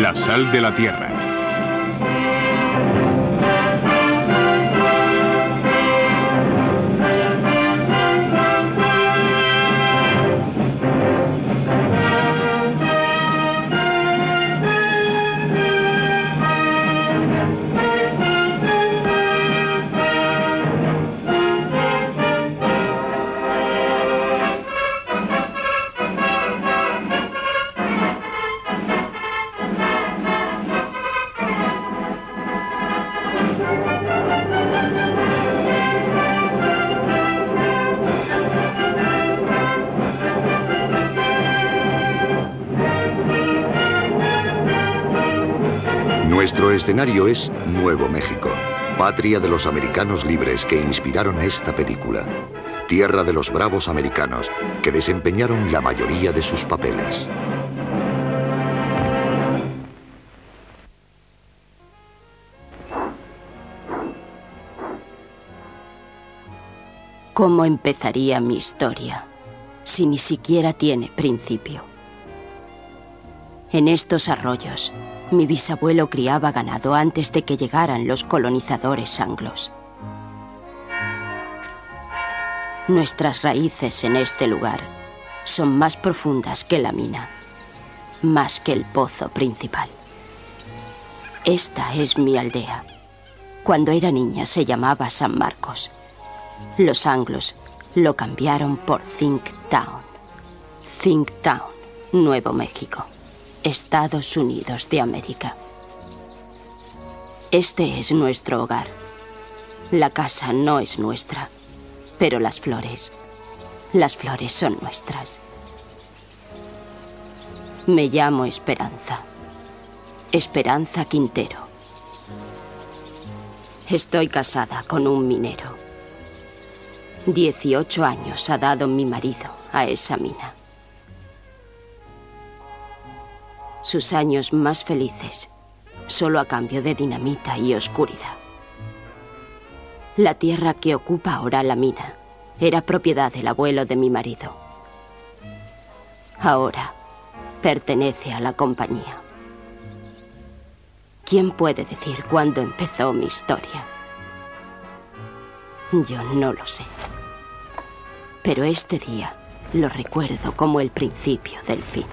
La sal de la tierra. Nuestro escenario es Nuevo México, patria de los americanos libres que inspiraron esta película. Tierra de los bravos americanos que desempeñaron la mayoría de sus papeles. ¿Cómo empezaría mi historia si ni siquiera tiene principio? En estos arroyos, mi bisabuelo criaba ganado antes de que llegaran los colonizadores anglos. Nuestras raíces en este lugar son más profundas que la mina, más que el pozo principal. Esta es mi aldea. Cuando era niña se llamaba San Marcos. Los anglos lo cambiaron por Think Town. Think Town, Nuevo México, Estados Unidos de América. Este es nuestro hogar. La casa no es nuestra, pero las flores son nuestras. Me llamo Esperanza. Esperanza Quintero. Estoy casada con un minero. 18 años ha dado mi marido a esa mina. Sus años más felices, solo a cambio de dinamita y oscuridad. La tierra que ocupa ahora la mina era propiedad del abuelo de mi marido. Ahora pertenece a la compañía. ¿Quién puede decir cuándo empezó mi historia? Yo no lo sé. Pero este día lo recuerdo como el principio del fin.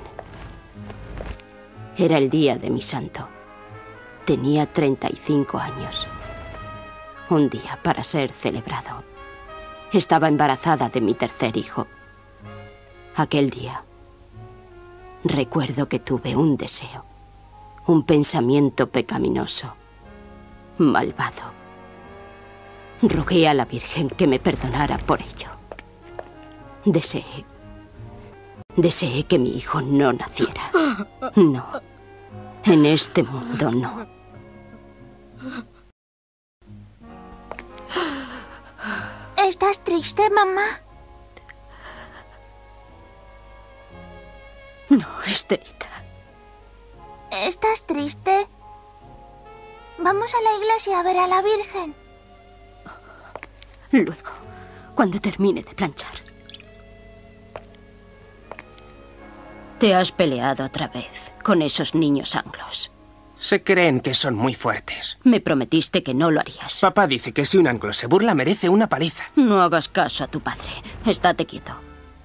Era el día de mi santo. Tenía 35 años. Un día para ser celebrado. Estaba embarazada de mi tercer hijo. Aquel día, recuerdo que tuve un deseo, un pensamiento pecaminoso, malvado. Rogué a la Virgen que me perdonara por ello. Deseé que mi hijo no naciera. No, en este mundo no. ¿Estás triste, mamá? No, Estelita. ¿Estás triste? Vamos a la iglesia a ver a la Virgen. Luego, cuando termine de planchar. Te has peleado otra vez con esos niños anglos. Se creen que son muy fuertes. Me prometiste que no lo harías. Papá dice que si un anglo se burla merece una paliza. No hagas caso a tu padre. Estate quieto.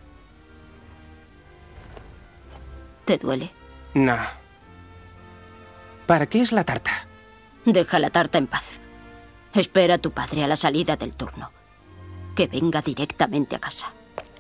¿Te duele? No. ¿Para qué es la tarta? Deja la tarta en paz. Espera a tu padre a la salida del turno. Que venga directamente a casa.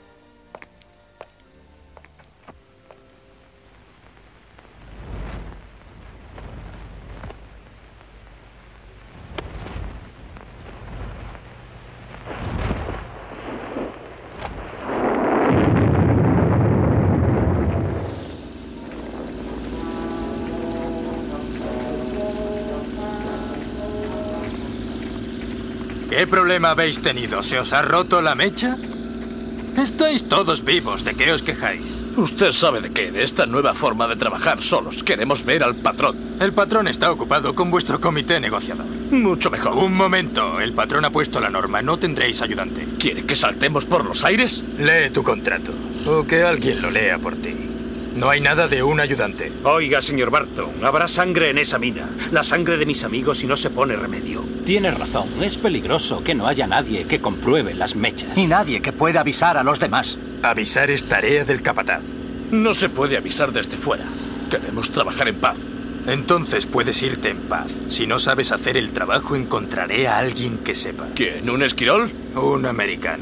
¿Qué problema habéis tenido? ¿Se os ha roto la mecha? Estáis todos vivos, ¿de qué os quejáis? Usted sabe de qué, de esta nueva forma de trabajar solos. Queremos ver al patrón. El patrón está ocupado con vuestro comité negociador. Mucho mejor. Un momento, el patrón ha puesto la norma, no tendréis ayudante. ¿Quiere que saltemos por los aires? Lee tu contrato, o que alguien lo lea por ti. No hay nada de un ayudante. Oiga, señor Barton, habrá sangre en esa mina. La sangre de mis amigos si no se pone remedio. Tienes razón, es peligroso que no haya nadie que compruebe las mechas. Y nadie que pueda avisar a los demás. Avisar es tarea del capataz. No se puede avisar desde fuera. Queremos trabajar en paz. Entonces puedes irte en paz. Si no sabes hacer el trabajo, encontraré a alguien que sepa. ¿Quién? ¿Un esquirol? Un americano.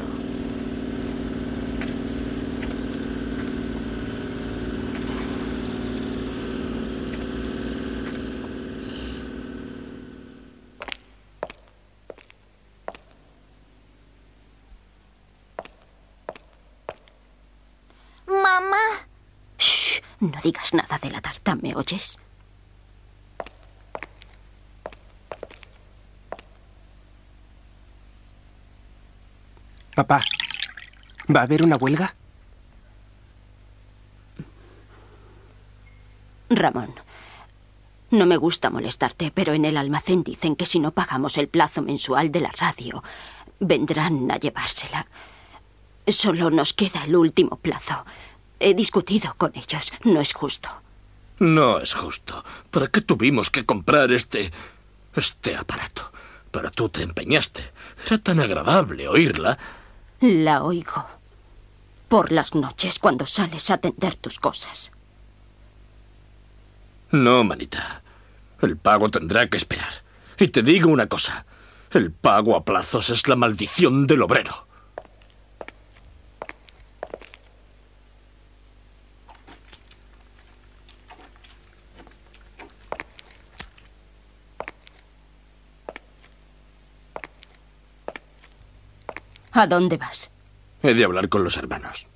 Mamá. Shh, no digas nada de la tarta, ¿me oyes? Papá, ¿va a haber una huelga? Ramón, no me gusta molestarte, pero en el almacén dicen que si no pagamos el plazo mensual de la radio, vendrán a llevársela. Solo nos queda el último plazo. He discutido con ellos. No es justo. No es justo. ¿Para qué tuvimos que comprar este aparato? Pero tú te empeñaste. Era tan agradable oírla. La oigo por las noches cuando sales a atender tus cosas. No, manita. El pago tendrá que esperar. Y te digo una cosa. El pago a plazos es la maldición del obrero. ¿A dónde vas? He de hablar con los hermanos.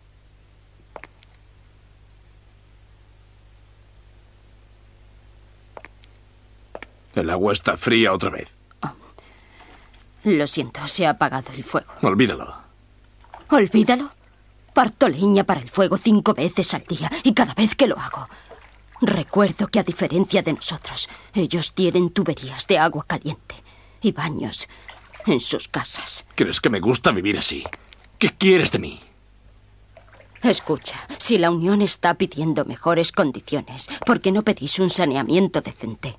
El agua está fría otra vez. Oh. Lo siento, se ha apagado el fuego. Olvídalo. ¿Olvídalo? Parto leña para el fuego 5 veces al día y cada vez que lo hago. Recuerdo que a diferencia de nosotros, ellos tienen tuberías de agua caliente y baños en sus casas. ¿Crees que me gusta vivir así? ¿Qué quieres de mí? Escucha, si la Unión está pidiendo mejores condiciones, ¿por qué no pedís un saneamiento decente?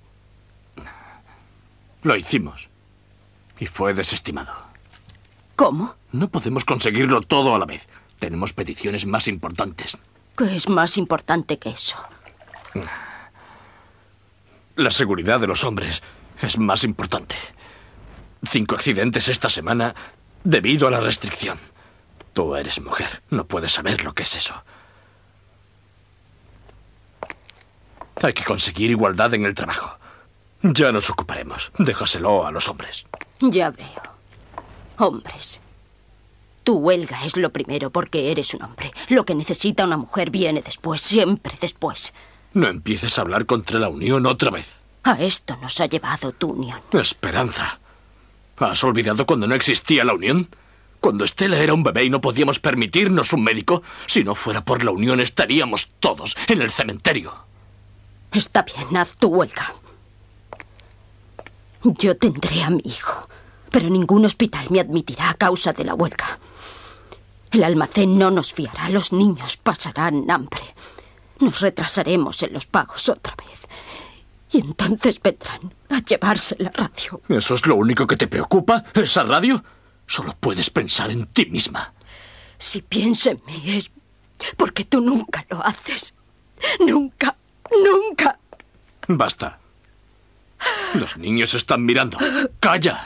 Lo hicimos. Y fue desestimado. ¿Cómo? No podemos conseguirlo todo a la vez. Tenemos peticiones más importantes. ¿Qué es más importante que eso? La seguridad de los hombres es más importante. 5 accidentes esta semana debido a la restricción. Tú eres mujer, no puedes saber lo que es eso. Hay que conseguir igualdad en el trabajo. Ya nos ocuparemos. Déjaselo a los hombres. Ya veo. Hombres. Tu huelga es lo primero porque eres un hombre. Lo que necesita una mujer viene después, siempre después. No empieces a hablar contra la Unión otra vez. A esto nos ha llevado tu Unión. Esperanza. ¿Has olvidado cuando no existía la Unión? Cuando Estela era un bebé y no podíamos permitirnos un médico. Si no fuera por la Unión estaríamos todos en el cementerio. Está bien, haz tu huelga. Yo tendré a mi hijo, pero ningún hospital me admitirá a causa de la huelga. El almacén no nos fiará, los niños pasarán hambre. Nos retrasaremos en los pagos otra vez. Y entonces vendrán a llevarse la radio. ¿Eso es lo único que te preocupa? ¿Esa radio? Solo puedes pensar en ti misma. Si pienso en mí es porque tú nunca lo haces. Nunca, nunca. Basta. Los niños están mirando. ¡Calla!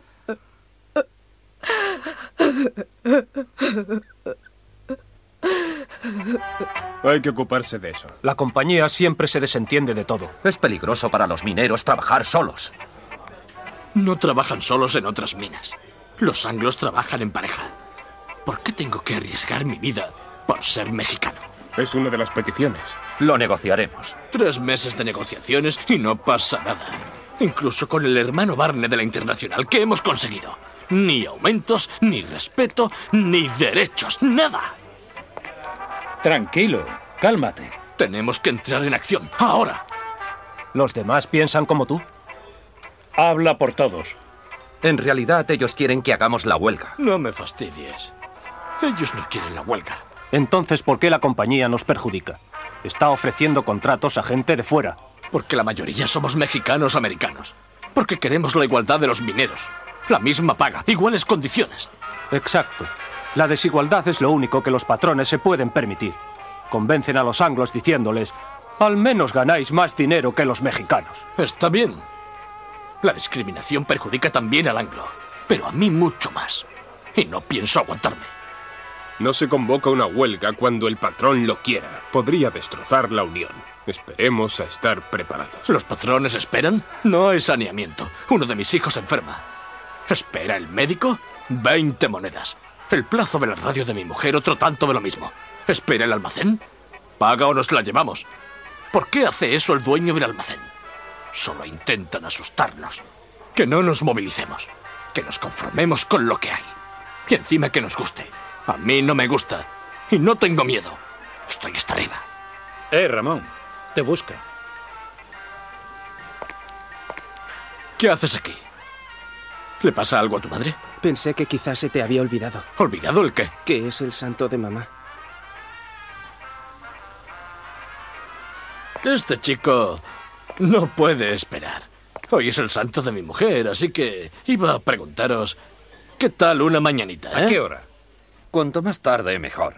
Hay que ocuparse de eso. La compañía siempre se desentiende de todo. Es peligroso para los mineros trabajar solos. No trabajan solos en otras minas. Los anglos trabajan en pareja. ¿Por qué tengo que arriesgar mi vida por ser mexicano? Es una de las peticiones. Lo negociaremos. 3 meses de negociaciones y no pasa nada. Incluso con el hermano Barney de la Internacional, ¿qué hemos conseguido? Ni aumentos, ni respeto, ni derechos, nada. Tranquilo, cálmate. Tenemos que entrar en acción, ahora. ¿Los demás piensan como tú? Habla por todos. En realidad ellos quieren que hagamos la huelga. No me fastidies. Ellos no quieren la huelga. Entonces, ¿por qué la compañía nos perjudica? Está ofreciendo contratos a gente de fuera. Porque la mayoría somos mexicanos americanos. Porque queremos la igualdad de los mineros. La misma paga, iguales condiciones. Exacto. La desigualdad es lo único que los patrones se pueden permitir. Convencen a los anglos diciéndoles: al menos ganáis más dinero que los mexicanos. Está bien. La discriminación perjudica también al anglo, pero a mí mucho más. Y no pienso aguantarme. No se convoca una huelga cuando el patrón lo quiera. Podría destrozar la unión. Esperemos a estar preparados. ¿Los patrones esperan? No hay saneamiento. Uno de mis hijos enferma. ¿Espera el médico? 20 monedas. El plazo de la radio de mi mujer, otro tanto de lo mismo. ¿Espera el almacén? Paga o nos la llevamos. ¿Por qué hace eso el dueño del almacén? Solo intentan asustarnos. Que no nos movilicemos. Que nos conformemos con lo que hay. Y encima que nos guste. A mí no me gusta. Y no tengo miedo. Estoy hasta arriba. Ramón. Te busca. ¿Qué haces aquí? ¿Le pasa algo a tu madre? Pensé que quizás se te había olvidado. ¿Olvidado el qué? Que es el santo de mamá. Este chico no puede esperar. Hoy es el santo de mi mujer, así que iba a preguntaros, ¿qué tal una mañanita? ¿A qué hora? Cuanto más tarde, mejor.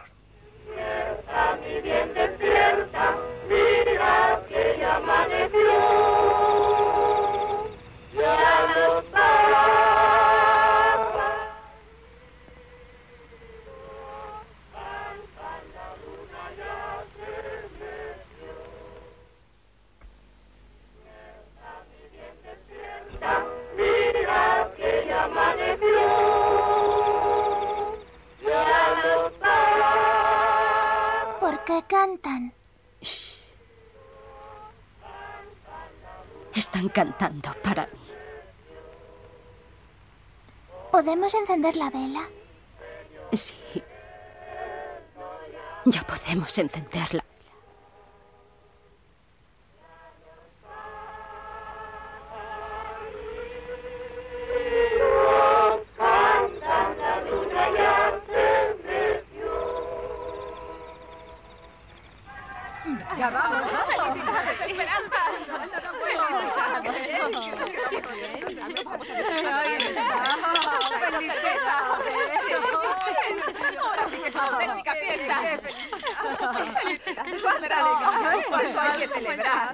¿Por qué cantan? Están cantando para mí. ¿Podemos encender la vela? Sí. Ya podemos encenderla. Ya vamos. ¡Felicidades, Esperanza! Ahora sí que es una auténtica fiesta. ¡Felicidades! ¿Cuánto hay que celebrar?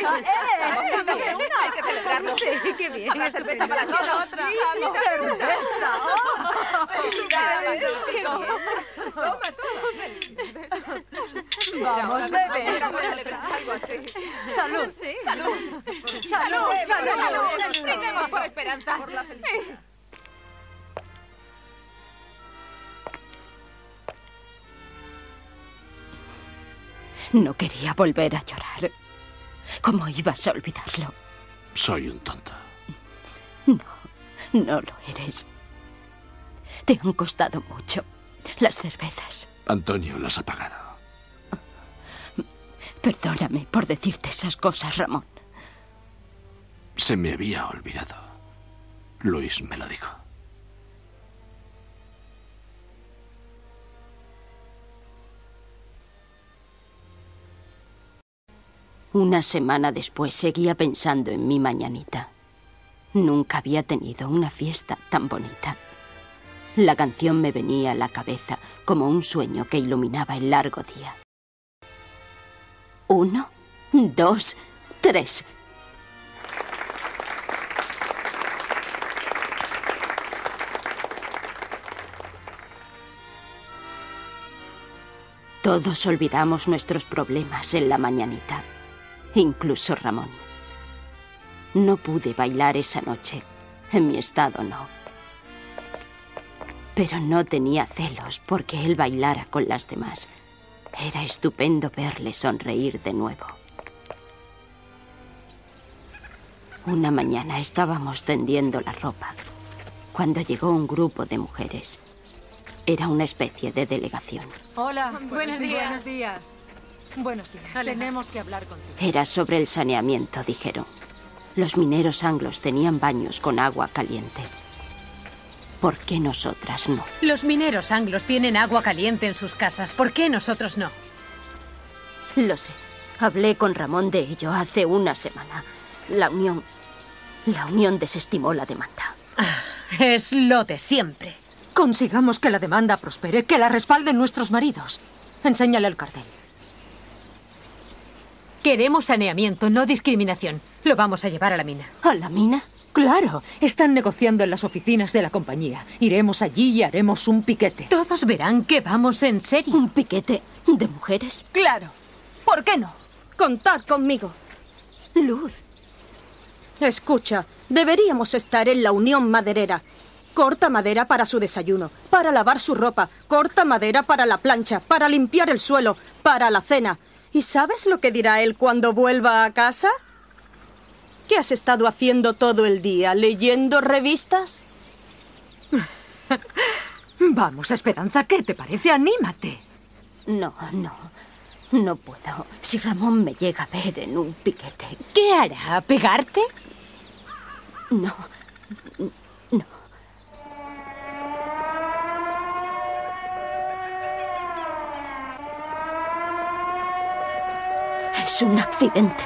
Hay que celebrarlo. Sí, qué bien. Una cerveza para todos. Sí, cerveza. ¡Felicidades! ¡Qué bien! Toma, toma. Vamos, bebé. Algo así. Salud. Salud. Salud. Salud. Brindemos por Esperanza. Por la felicidad. No quería volver a llorar. ¿Cómo ibas a olvidarlo? Soy un tonto. No lo eres. Te han costado mucho las cervezas. Antonio las ha pagado. Perdóname por decirte esas cosas, Ramón. Se me había olvidado. Luis me lo dijo. Una semana después seguía pensando en mi mañanita. Nunca había tenido una fiesta tan bonita. La canción me venía a la cabeza como un sueño que iluminaba el largo día. 1, 2, 3. Todos olvidamos nuestros problemas en la mañanita, incluso Ramón. No pude bailar esa noche, en mi estado no. Pero no tenía celos porque él bailara con las demás. Era estupendo verle sonreír de nuevo. Una mañana estábamos tendiendo la ropa cuando llegó un grupo de mujeres. Era una especie de delegación. Hola, buenos días. Buenos días. Buenos días. Tenemos que hablar contigo. Era sobre el saneamiento, dijeron. Los mineros anglos tenían baños con agua caliente. ¿Por qué nosotras no? Los mineros anglos tienen agua caliente en sus casas. ¿Por qué nosotros no? Lo sé. Hablé con Ramón de ello hace una semana. La Unión desestimó la demanda. Es lo de siempre. Consigamos que la demanda prospere, que la respalden nuestros maridos. Enséñale el cartel. Queremos saneamiento, no discriminación. Lo vamos a llevar a la mina. ¿A la mina? Claro, están negociando en las oficinas de la compañía. Iremos allí y haremos un piquete. Todos verán que vamos en serio. ¿Un piquete de mujeres? Claro. ¿Por qué no? Contad conmigo. Luz. Escucha, deberíamos estar en la Unión Maderera. Corta madera para su desayuno, para lavar su ropa, corta madera para la plancha, para limpiar el suelo, para la cena. ¿Y sabes lo que dirá él cuando vuelva a casa? ¿Qué has estado haciendo todo el día? ¿Leyendo revistas? Vamos, Esperanza, ¿qué te parece? Anímate. No puedo. Si Ramón me llega a ver en un piquete. ¿Qué hará? ¿Pegarte? No. Es un accidente.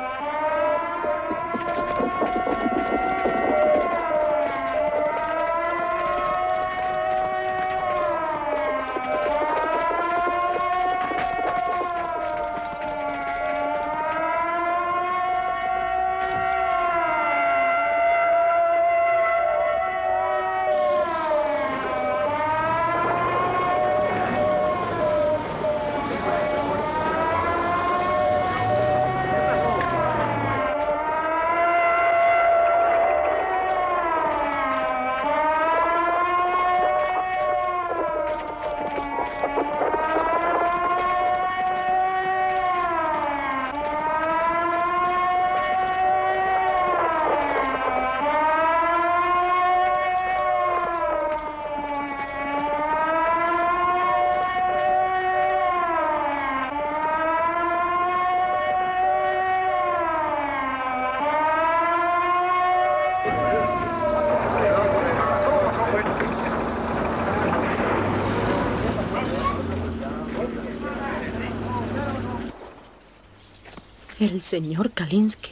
El señor Kalinsky.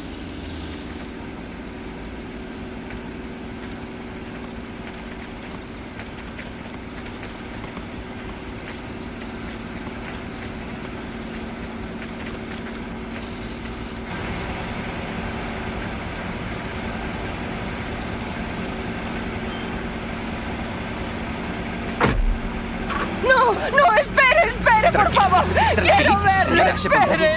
¡No! ¡Espere, por favor! ¡Quiero verlo! ¡Espere!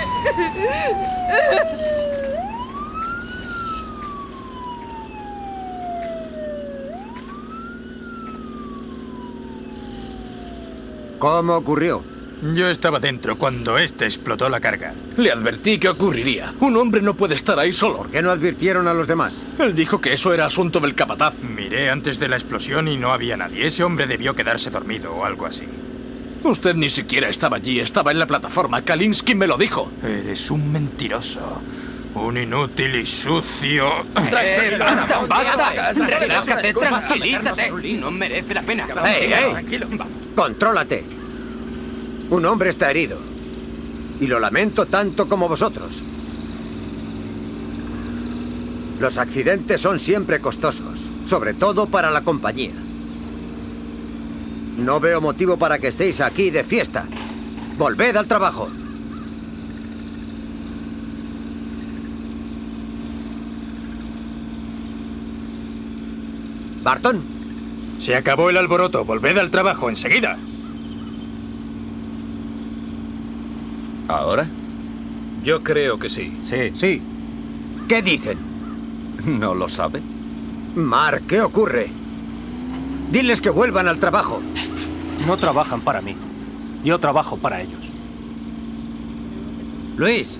¿Cómo ocurrió? Yo estaba dentro cuando explotó la carga. Le advertí que ocurriría. Un hombre no puede estar ahí solo. ¿Por qué no advirtieron a los demás? Él dijo que eso era asunto del capataz. Miré antes de la explosión y no había nadie. Ese hombre debió quedarse dormido o algo así. Usted ni siquiera estaba allí, estaba en la plataforma. Kalinsky me lo dijo. Eres un mentiroso. Un inútil y sucio. ¡Basta! ¡Relájate, tranquilízate! No merece la pena. Tranquilo. Contrólate. Un hombre está herido. Y lo lamento tanto como vosotros. Los accidentes son siempre costosos, sobre todo para la compañía. No veo motivo para que estéis aquí de fiesta. Volved al trabajo. Barton. Se acabó el alboroto. Volved al trabajo enseguida. ¿Ahora? Yo creo que sí. Sí. ¿Qué dicen? ¿No lo sabe? Mark, ¿qué ocurre? Diles que vuelvan al trabajo. No trabajan para mí. Yo trabajo para ellos. Luis.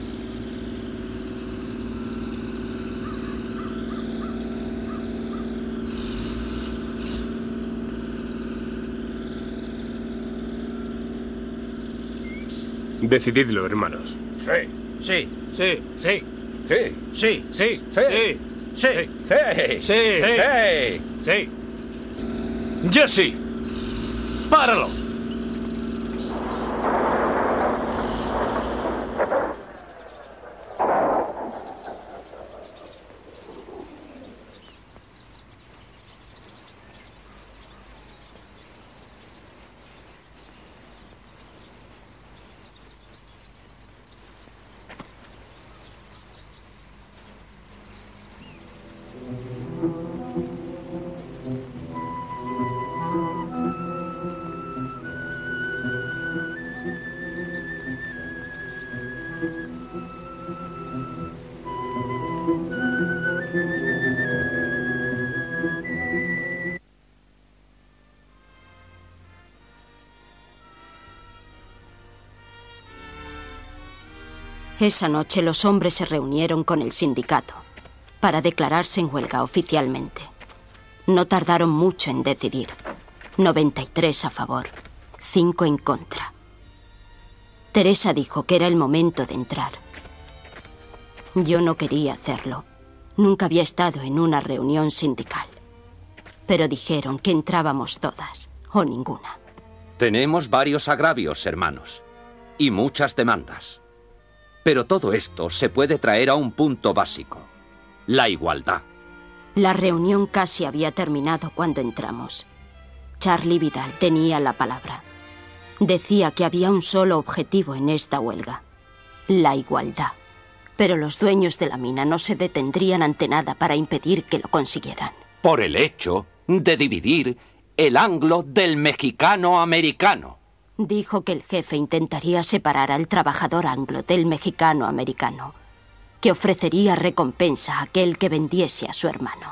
Decididlo, hermanos. Sí. Sí. Sí. Sí. Sí. Sí. Sí. Sí. Sí. Sí. Sí. Sí. Sí. Sí. Sí. Jesse, páralo. Esa noche los hombres se reunieron con el sindicato para declararse en huelga oficialmente. No tardaron mucho en decidir. 93 a favor, 5 en contra. Teresa dijo que era el momento de entrar. Yo no quería hacerlo. Nunca había estado en una reunión sindical. Pero dijeron que entrábamos todas, o ninguna. Tenemos varios agravios, hermanos, y muchas demandas. Pero todo esto se puede traer a un punto básico: la igualdad. La reunión casi había terminado cuando entramos. Charlie Vidal tenía la palabra. Decía que había un solo objetivo en esta huelga: la igualdad. Pero los dueños de la mina no se detendrían ante nada para impedir que lo consiguieran. Por el hecho de dividir el anglo del mexicano-americano. Dijo que el jefe intentaría separar al trabajador anglo del mexicano-americano, que ofrecería recompensa a aquel que vendiese a su hermano.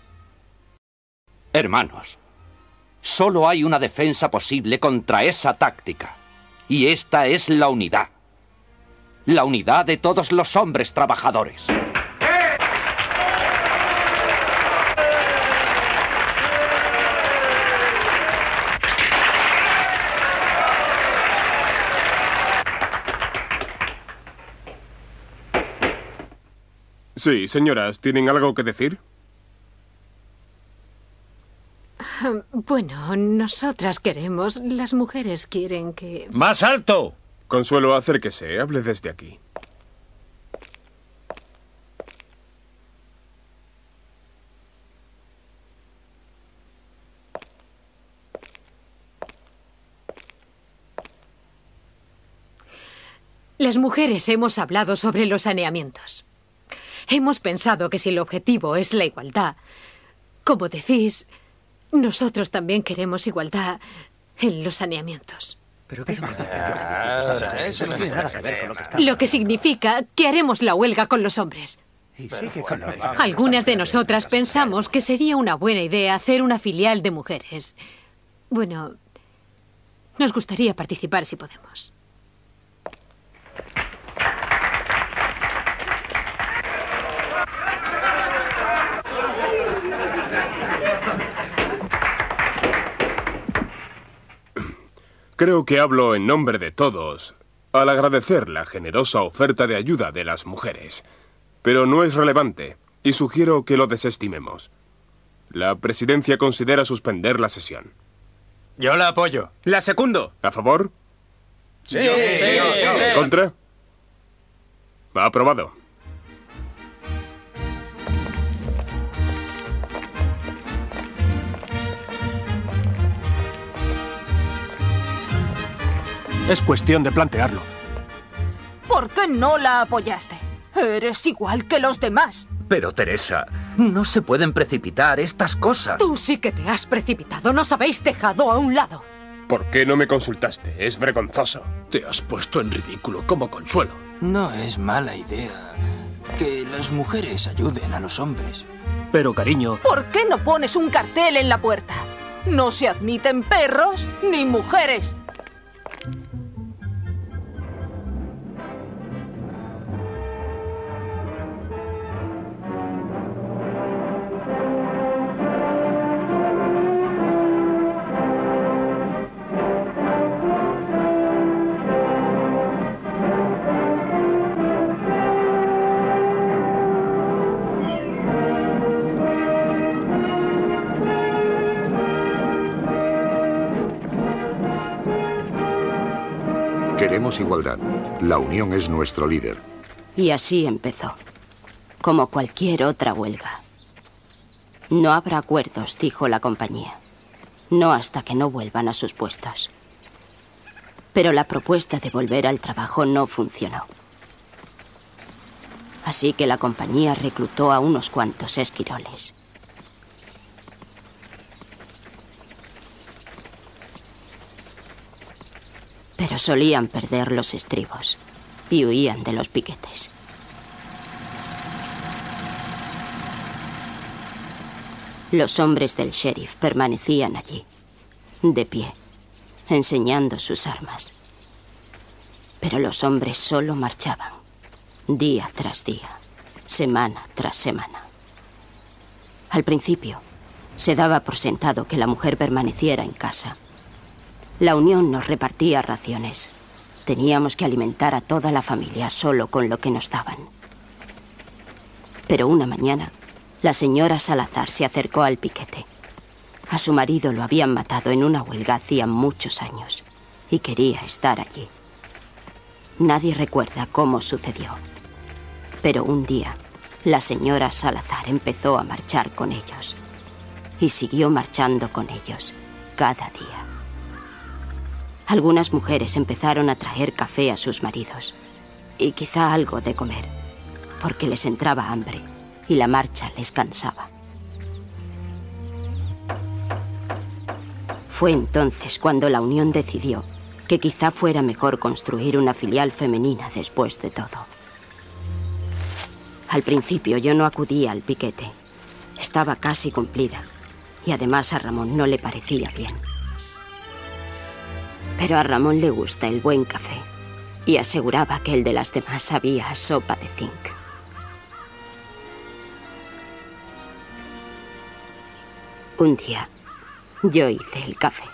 Hermanos, solo hay una defensa posible contra esa táctica, y esta es la unidad. La unidad de todos los hombres trabajadores. Sí, señoras, ¿tienen algo que decir? Bueno, nosotras queremos, las mujeres quieren que... ¡Más alto! Consuelo, acérquese, hable desde aquí. Las mujeres hemos hablado sobre los saneamientos. Hemos pensado que si el objetivo es la igualdad, como decís, nosotros también queremos igualdad en los saneamientos. ¿Pero qué eso no tiene nada que ver con lo que está... Lo que significa que haremos la huelga con los hombres. Algunas de nosotras pensamos que sería una buena idea hacer una filial de mujeres. Bueno, nos gustaría participar si podemos. Creo que hablo en nombre de todos al agradecer la generosa oferta de ayuda de las mujeres. Pero no es relevante y sugiero que lo desestimemos. La presidencia considera suspender la sesión. Yo la apoyo. La secundo. ¿A favor? Sí. Sí. ¿Contra? Aprobado. Es cuestión de plantearlo. ¿Por qué no la apoyaste? Eres igual que los demás. Pero, Teresa, no se pueden precipitar estas cosas. Tú sí que te has precipitado. Nos habéis dejado a un lado. ¿Por qué no me consultaste? Es vergonzoso. Te has puesto en ridículo como Consuelo. No es mala idea que las mujeres ayuden a los hombres. Pero, cariño... ¿Por qué no pones un cartel en la puerta? No se admiten perros ni mujeres. Queremos igualdad. La unión es nuestro líder. Y así empezó, como cualquier otra huelga. No habrá acuerdos, dijo la compañía. No hasta que no vuelvan a sus puestos. Pero la propuesta de volver al trabajo no funcionó. Así que la compañía reclutó a unos cuantos esquiroles. Pero solían perder los estribos y huían de los piquetes. Los hombres del sheriff permanecían allí, de pie, enseñando sus armas. Pero los hombres solo marchaban, día tras día, semana tras semana. Al principio, se daba por sentado que la mujer permaneciera en casa. La Unión nos repartía raciones. Teníamos que alimentar a toda la familia solo con lo que nos daban. Pero una mañana, la señora Salazar se acercó al piquete. A su marido lo habían matado en una huelga hacía muchos años y quería estar allí. Nadie recuerda cómo sucedió. Pero un día, la señora Salazar empezó a marchar con ellos y siguió marchando con ellos cada día. Algunas mujeres empezaron a traer café a sus maridos y quizá algo de comer, porque les entraba hambre y la marcha les cansaba. Fue entonces cuando la Unión decidió que quizá fuera mejor construir una filial femenina después de todo. Al principio yo no acudía al piquete. Estaba casi cumplida y además a Ramón no le parecía bien. Pero a Ramón le gusta el buen café y aseguraba que el de las demás sabía a sopa de zinc. Un día, yo hice el café.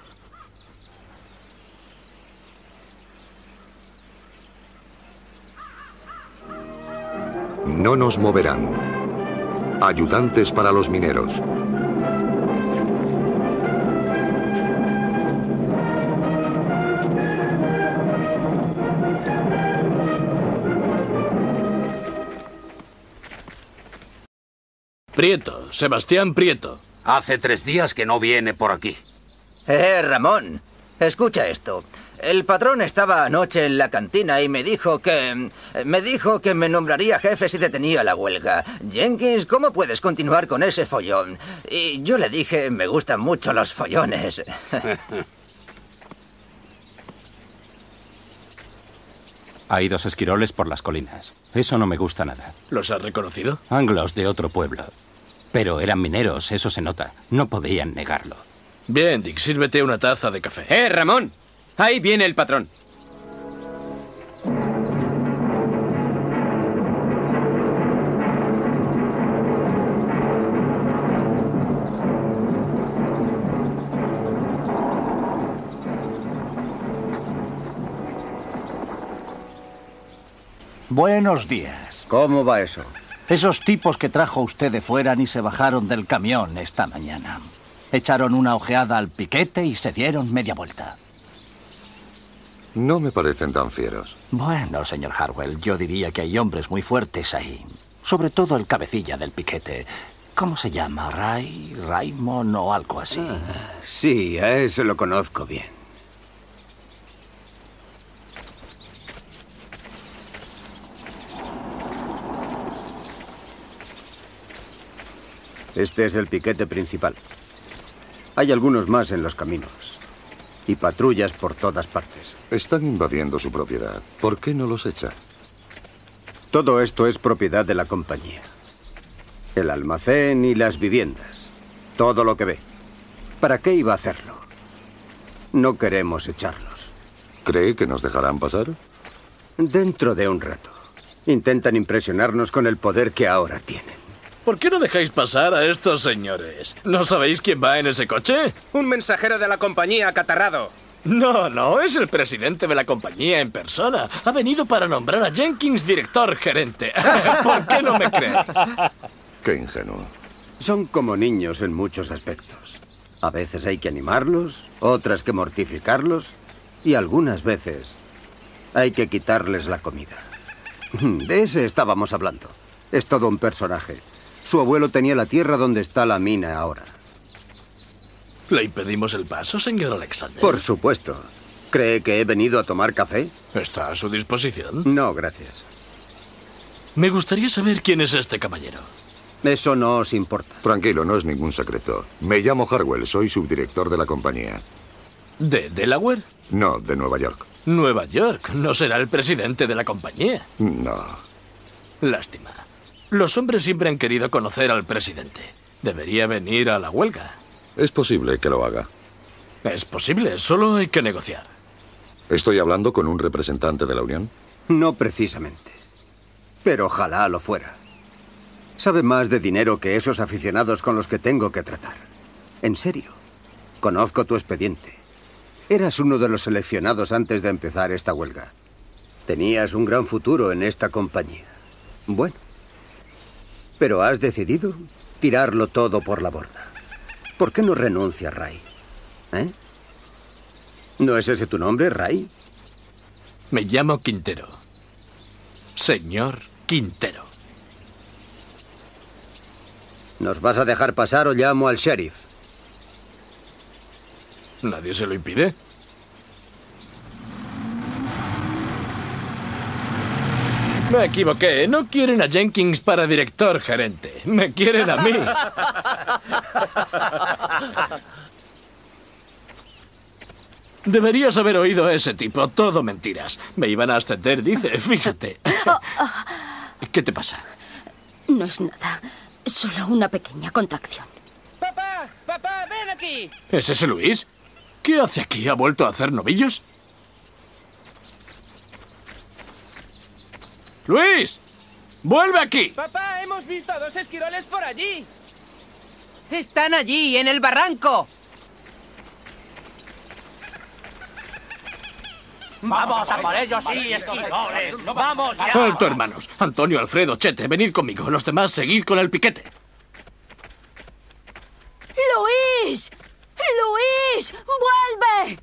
No nos moverán. Ayudantes para los mineros. Prieto, Sebastián Prieto. Hace 3 días que no viene por aquí. Ramón, escucha esto. El patrón estaba anoche en la cantina y me dijo que me nombraría jefe si detenía la huelga. Jenkins, ¿cómo puedes continuar con ese follón? Y yo le dije, me gustan mucho los follones. Hay 2 esquiroles por las colinas. Eso no me gusta nada. ¿Los has reconocido? Anglos de otro pueblo. Pero eran mineros, eso se nota. No podían negarlo. Bien, Dick, sírvete una taza de café. Ramón! Ahí viene el patrón. Buenos días. ¿Cómo va eso? Esos tipos que trajo usted de fuera ni se bajaron del camión esta mañana. Echaron una ojeada al piquete y se dieron media vuelta. No me parecen tan fieros. Bueno, señor Harwell, yo diría que hay hombres muy fuertes ahí. Sobre todo el cabecilla del piquete. ¿Cómo se llama? ¿Raymond o algo así? Sí, a ese lo conozco bien. Este es el piquete principal. Hay algunos más en los caminos. Y patrullas por todas partes. Están invadiendo su propiedad. ¿Por qué no los echa? Todo esto es propiedad de la compañía. El almacén y las viviendas. Todo lo que ve. ¿Para qué iba a hacerlo? No queremos echarlos. ¿Cree que nos dejarán pasar? Dentro de un rato. Intentan impresionarnos con el poder que ahora tienen. ¿Por qué no dejáis pasar a estos señores? ¿No sabéis quién va en ese coche? Un mensajero de la compañía acatarrado. No, es el presidente de la compañía en persona. Ha venido para nombrar a Jenkins director gerente. ¿Por qué no me creen? Qué ingenuo. Son como niños en muchos aspectos. A veces hay que animarlos, otras que mortificarlos y algunas veces Hay que quitarles la comida. De ese estábamos hablando. Es todo un personaje. Su abuelo tenía la tierra donde está la mina ahora. ¿Le impedimos el paso, señor Alexander? Por supuesto. ¿Cree que he venido a tomar café? ¿Está a su disposición? No, gracias. Me gustaría saber quién es este caballero. Eso no os importa. Tranquilo, no es ningún secreto. Me llamo Harwell, soy subdirector de la compañía. ¿De Delaware? No, de Nueva York. Nueva York. ¿No será el presidente de la compañía? No. Lástima. Los hombres siempre han querido conocer al presidente. Debería venir a la huelga. Es posible que lo haga. Es posible, solo hay que negociar. ¿Estoy hablando con un representante de la Unión? No precisamente. Pero ojalá lo fuera. Sabe más de dinero que esos aficionados con los que tengo que tratar. En serio. Conozco tu expediente. Eras uno de los seleccionados antes de empezar esta huelga. Tenías un gran futuro en esta compañía. Bueno. Pero has decidido tirarlo todo por la borda. ¿Por qué no renuncias, Ray? ¿Eh? ¿No es ese tu nombre, Ray? Me llamo Quintero. Señor Quintero. ¿Nos vas a dejar pasar o llamo al sheriff? ¿Nadie se lo impide? Me equivoqué. No quieren a Jenkins para director gerente. Me quieren a mí. Deberías haber oído a ese tipo. Todo mentiras. Me iban a ascender, dice. Fíjate. ¿Qué te pasa? No es nada. Solo una pequeña contracción. ¡Papá! ¡Papá, ven aquí! ¿Es ese Luis? ¿Qué hace aquí? ¿Ha vuelto a hacer novillos? ¡Luis! ¡Vuelve aquí! ¡Papá, hemos visto a 2 esquiroles por allí! ¡Están allí, en el barranco! ¡Vamos a por ellos, sí, esquiroles! ¡Vamos ya! Alto, hermanos. Antonio, Alfredo, Chete, venid conmigo. Los demás, seguid con el piquete. ¡Luis! ¡Luis! ¡Vuelve!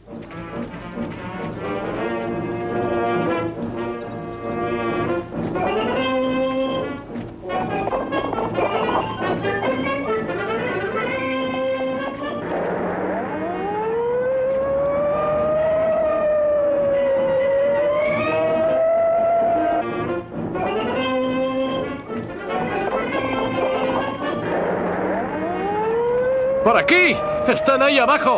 ¡Por aquí! ¡Están ahí abajo!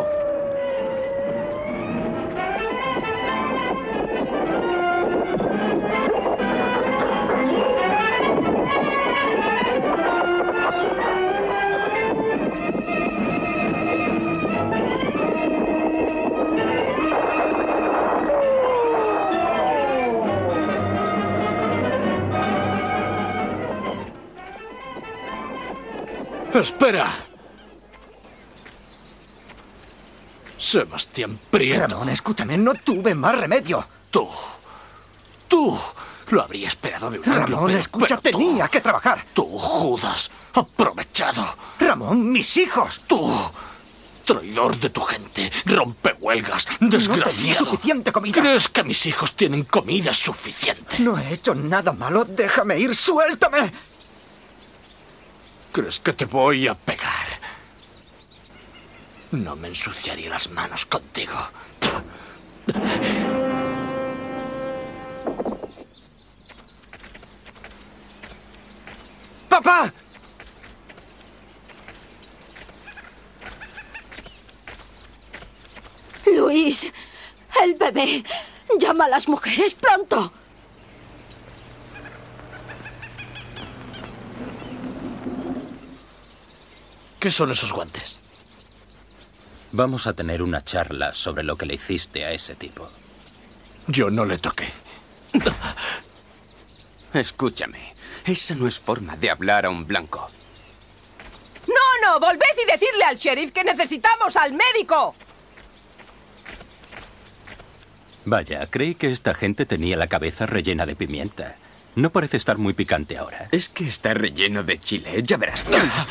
¡Espera! Sebastián Prieto. Ramón, escúchame, no tuve más remedio. Tú lo habría esperado de un ángulo. Ramón, escucha, tenía que trabajar. Tú, Judas, aprovechado. Ramón, mis hijos. Tú, traidor de tu gente, rompehuelgas, desgraciado. No tenía suficiente comida. ¿Crees que mis hijos tienen comida suficiente? No he hecho nada malo, déjame ir, suéltame. ¿Crees que te voy a pegar? No me ensuciaría las manos contigo. ¡Papá! Luis, el bebé. Llama a las mujeres pronto. ¿Qué son esos guantes? Vamos a tener una charla sobre lo que le hiciste a ese tipo. Yo no le toqué. Escúchame, esa no es forma de hablar a un blanco. No, volved y decidle al sheriff que necesitamos al médico. Vaya, creí que esta gente tenía la cabeza rellena de pimienta. No parece estar muy picante ahora. Es que está relleno de chile, ya verás.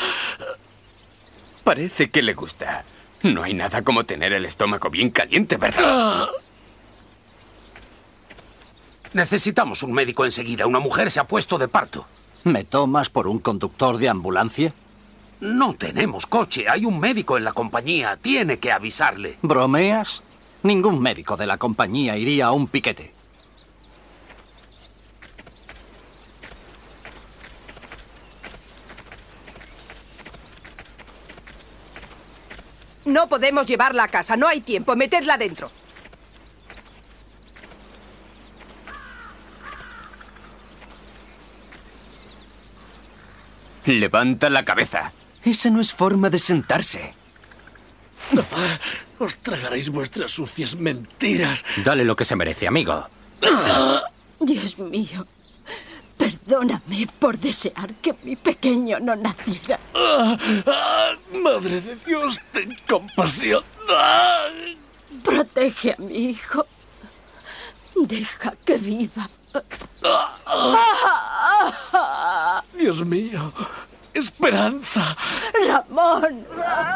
Parece que le gusta. No hay nada como tener el estómago bien caliente, ¿verdad? Necesitamos un médico enseguida. Una mujer se ha puesto de parto. ¿Me tomas por un conductor de ambulancia? No tenemos coche. Hay un médico en la compañía. Tiene que avisarle. ¿Bromeas? Ningún médico de la compañía iría a un piquete. No podemos llevarla a casa. No hay tiempo. Metedla dentro. Levanta la cabeza. Esa no es forma de sentarse. Os tragaréis vuestras sucias mentiras. Dale lo que se merece, amigo. Dios mío, perdóname por desear que mi pequeño no naciera. Madre de Dios, ten compasión. Protege a mi hijo. Deja que viva. Dios mío, esperanza. Ramón.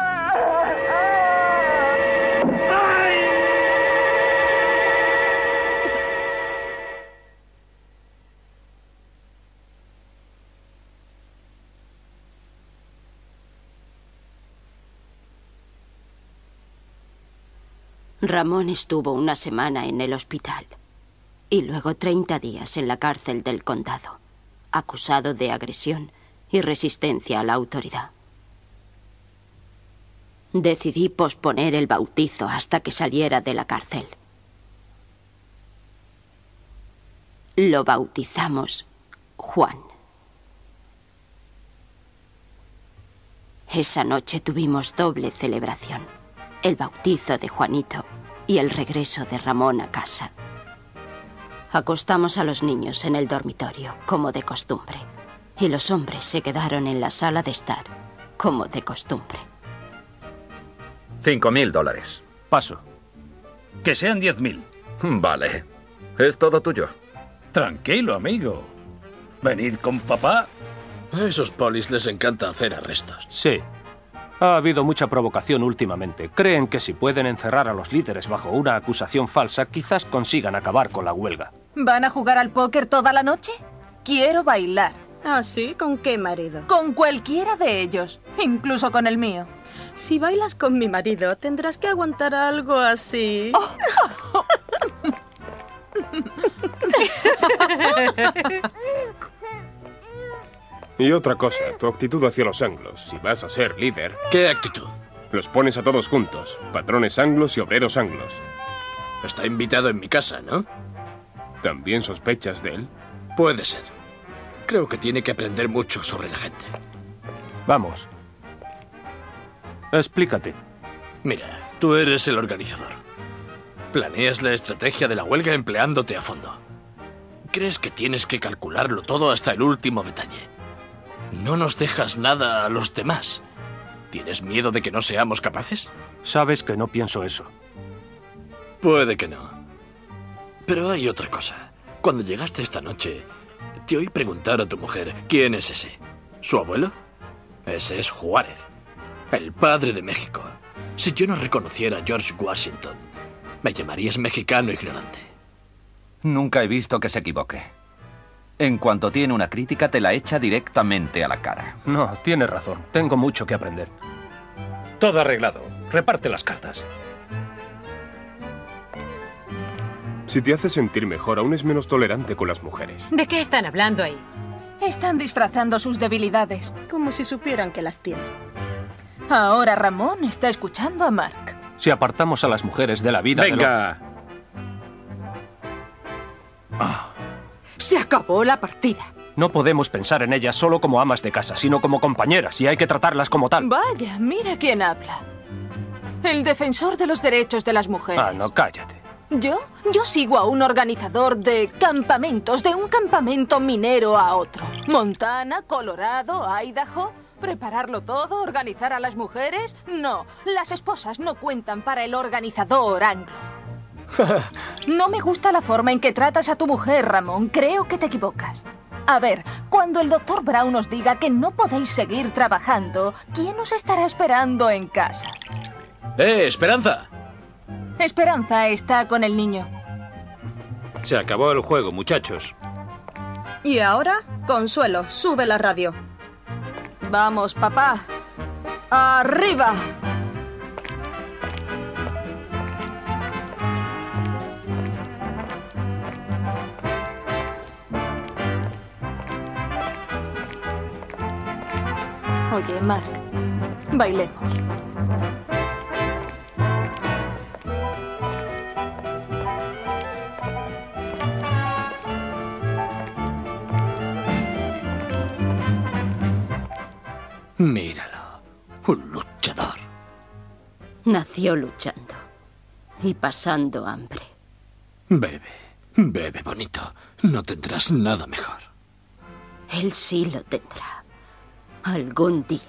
Ramón estuvo una semana en el hospital y luego 30 días en la cárcel del condado, acusado de agresión y resistencia a la autoridad. Decidí posponer el bautizo hasta que saliera de la cárcel. Lo bautizamos Juan. Esa noche tuvimos doble celebración: el bautizo de Juanito y el regreso de Ramón a casa. Acostamos a los niños en el dormitorio, como de costumbre, y los hombres se quedaron en la sala de estar, como de costumbre. $5.000. Paso. Que sean 10.000. Vale. Es todo tuyo. Tranquilo, amigo. Venid con papá. A esos polis les encanta hacer arrestos. Sí. Ha habido mucha provocación últimamente. Creen que si pueden encerrar a los líderes bajo una acusación falsa, quizás consigan acabar con la huelga. ¿Van a jugar al póker toda la noche? Quiero bailar. ¿Ah, sí? ¿Con qué marido? Con cualquiera de ellos, incluso con el mío. Si bailas con mi marido, tendrás que aguantar algo así. Oh. Y otra cosa, tu actitud hacia los anglos. Si vas a ser líder... ¿Qué actitud? Los pones a todos juntos. Patrones anglos y obreros anglos. Está invitado en mi casa, ¿no? ¿También sospechas de él? Puede ser. Creo que tiene que aprender mucho sobre la gente. Vamos. Explícate. Mira, tú eres el organizador. Planeas la estrategia de la huelga empleándote a fondo. Crees que tienes que calcularlo todo hasta el último detalle. No nos dejas nada a los demás. ¿Tienes miedo de que no seamos capaces? Sabes que no pienso eso. Puede que no. Pero hay otra cosa. Cuando llegaste esta noche, te oí preguntar a tu mujer, ¿quién es ese? ¿Su abuelo? Ese es Juárez, el padre de México. Si yo no reconociera a George Washington, me llamarías mexicano ignorante. Nunca he visto que se equivoque. En cuanto tiene una crítica, te la echa directamente a la cara. No, tienes razón. Tengo mucho que aprender. Todo arreglado. Reparte las cartas. Si te hace sentir mejor, aún es menos tolerante con las mujeres. ¿De qué están hablando ahí? Están disfrazando sus debilidades. Como si supieran que las tienen. Ahora Ramón está escuchando a Mark. Si apartamos a las mujeres de la vida... ¡Venga! Se acabó la partida. No podemos pensar en ellas solo como amas de casa, sino como compañeras, y hay que tratarlas como tal. Vaya, mira quién habla. El defensor de los derechos de las mujeres. Ah, no, cállate. Yo sigo a un organizador de campamentos, de un campamento minero a otro. Montana, Colorado, Idaho. ¿Prepararlo todo? ¿Organizar a las mujeres? No, las esposas no cuentan para el organizador anglo. No me gusta la forma en que tratas a tu mujer, Ramón. Creo que te equivocas. A ver, cuando el doctor Brown os diga que no podéis seguir trabajando, ¿quién os estará esperando en casa? ¡Esperanza! Esperanza está con el niño. Se acabó el juego, muchachos. Y ahora, Consuelo, sube la radio. Vamos, papá. ¡Arriba! Oye, Mark, bailemos. Míralo, un luchador. Nació luchando y pasando hambre. Bebe, bebe, bonito. No tendrás nada mejor. Él sí lo tendrá. Algún día.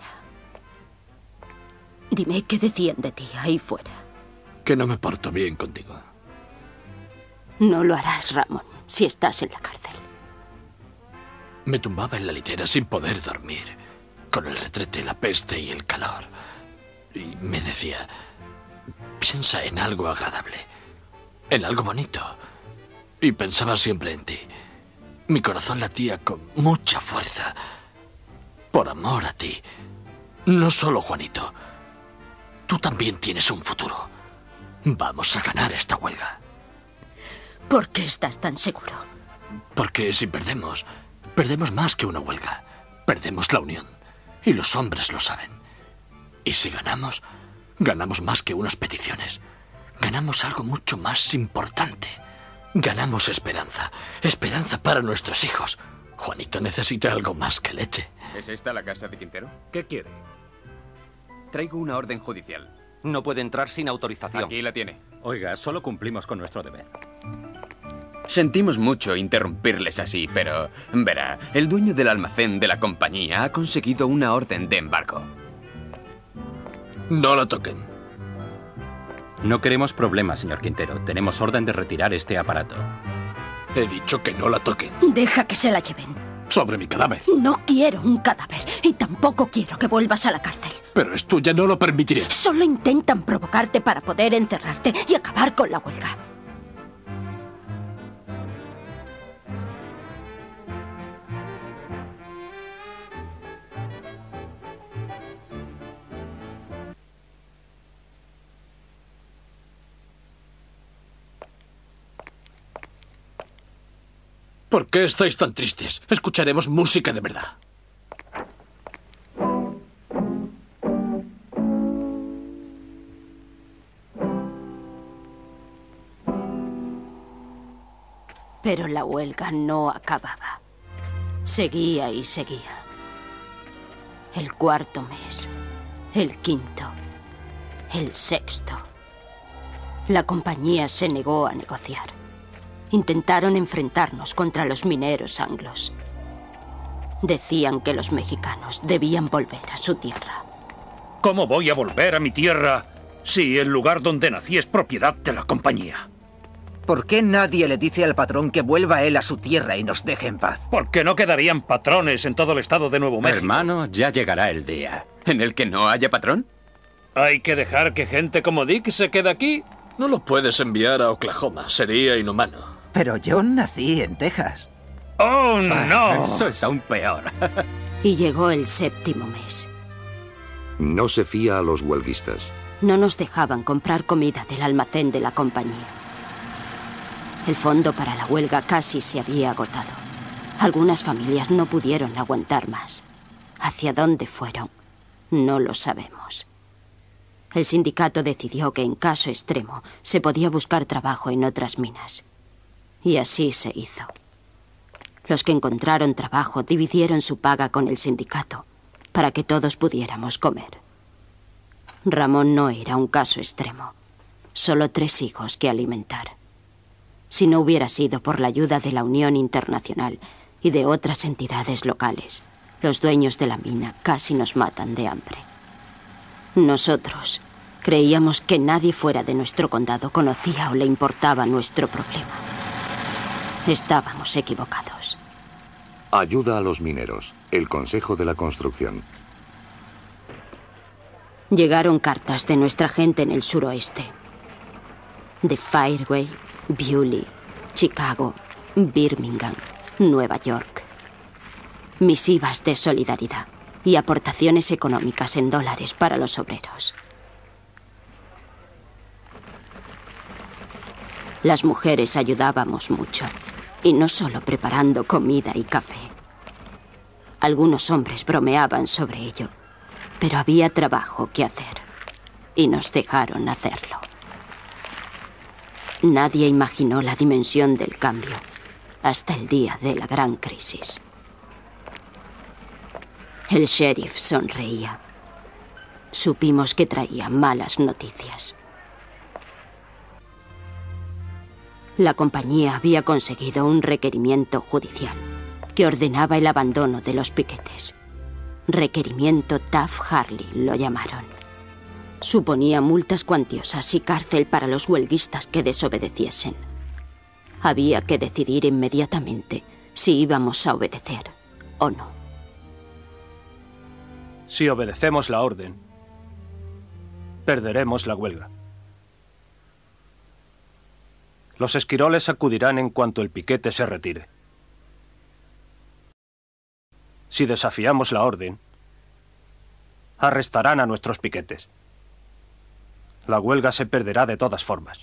Dime qué decían de ti ahí fuera. Que no me porto bien contigo. No lo harás, Ramón, si estás en la cárcel. Me tumbaba en la litera sin poder dormir, con el retrete, la peste y el calor. Y me decía, piensa en algo agradable, en algo bonito. Y pensaba siempre en ti. Mi corazón latía con mucha fuerza. Por amor a ti. No solo Juanito. Tú también tienes un futuro. Vamos a ganar esta huelga. ¿Por qué estás tan seguro? Porque si perdemos, perdemos más que una huelga. Perdemos la unión. Y los hombres lo saben. Y si ganamos, ganamos más que unas peticiones. Ganamos algo mucho más importante. Ganamos esperanza. Esperanza para nuestros hijos. Juanito necesita algo más que leche. ¿Es esta la casa de Quintero? ¿Qué quiere? Traigo una orden judicial. No puede entrar sin autorización. Aquí la tiene. Oiga, solo cumplimos con nuestro deber. Sentimos mucho interrumpirles así, pero verá, el dueño del almacén de la compañía ha conseguido una orden de embargo. No la toquen. No queremos problemas, señor Quintero. Tenemos orden de retirar este aparato. He dicho que no la toquen. Deja que se la lleven. Sobre mi cadáver. No quiero un cadáver y tampoco quiero que vuelvas a la cárcel. Pero es tuya, no lo permitiré. Solo intentan provocarte para poder encerrarte y acabar con la huelga. ¿Por qué estáis tan tristes? Escucharemos música de verdad. Pero la huelga no acababa. Seguía y seguía. El cuarto mes, el quinto, el sexto. La compañía se negó a negociar. Intentaron enfrentarnos contra los mineros anglos. Decían que los mexicanos debían volver a su tierra. ¿Cómo voy a volver a mi tierra si el lugar donde nací es propiedad de la compañía? ¿Por qué nadie le dice al patrón que vuelva él a su tierra y nos deje en paz? Porque no quedarían patrones en todo el estado de Nuevo México. Hermano, ya llegará el día. ¿En el que no haya patrón? ¿Hay que dejar que gente como Dick se quede aquí? No lo puedes enviar a Oklahoma. Sería inhumano. Pero yo nací en Texas. ¡Oh, no! Eso es aún peor. Y llegó el séptimo mes. No se fía a los huelguistas. No nos dejaban comprar comida del almacén de la compañía. El fondo para la huelga casi se había agotado. Algunas familias no pudieron aguantar más. ¿Hacia dónde fueron? No lo sabemos. El sindicato decidió que en caso extremo se podía buscar trabajo en otras minas. Y así se hizo. Los que encontraron trabajo dividieron su paga con el sindicato para que todos pudiéramos comer. Ramón no era un caso extremo. Solo 3 hijos que alimentar. Si no hubiera sido por la ayuda de la Unión Internacional y de otras entidades locales, los dueños de la mina casi nos matan de hambre. Nosotros creíamos que nadie fuera de nuestro condado conocía o le importaba nuestro problema. Estábamos equivocados. Ayuda a los mineros. El Consejo de la Construcción. Llegaron cartas de nuestra gente en el suroeste. De Fireway, Bewley, Chicago, Birmingham, Nueva York. Misivas de solidaridad y aportaciones económicas en dólares para los obreros. Las mujeres ayudábamos mucho, y no solo preparando comida y café. Algunos hombres bromeaban sobre ello, pero había trabajo que hacer, y nos dejaron hacerlo. Nadie imaginó la dimensión del cambio hasta el día de la gran crisis. El sheriff sonreía. Supimos que traía malas noticias. La compañía había conseguido un requerimiento judicial que ordenaba el abandono de los piquetes. Requerimiento Taft-Hartley lo llamaron. Suponía multas cuantiosas y cárcel para los huelguistas que desobedeciesen. Había que decidir inmediatamente si íbamos a obedecer o no. Si obedecemos la orden, perderemos la huelga. Los esquiroles acudirán en cuanto el piquete se retire. Si desafiamos la orden, arrestarán a nuestros piquetes. La huelga se perderá de todas formas.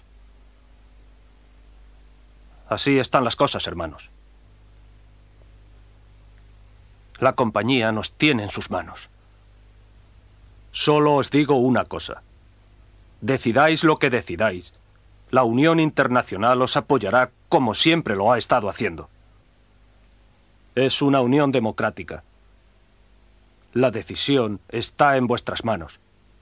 Así están las cosas, hermanos. La compañía nos tiene en sus manos. Solo os digo una cosa. Decidáis lo que decidáis. La Unión Internacional os apoyará como siempre lo ha estado haciendo. Es una unión democrática. La decisión está en vuestras manos.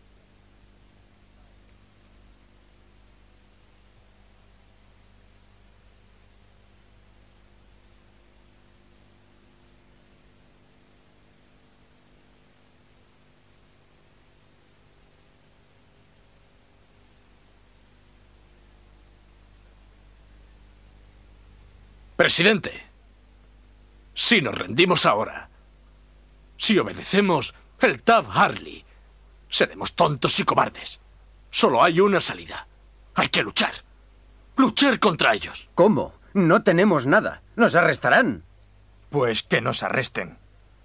Presidente, si nos rendimos ahora, si obedecemos el Taft-Hartley, seremos tontos y cobardes. Solo hay una salida. Hay que luchar. Luchar contra ellos. ¿Cómo? No tenemos nada. Nos arrestarán. Pues que nos arresten.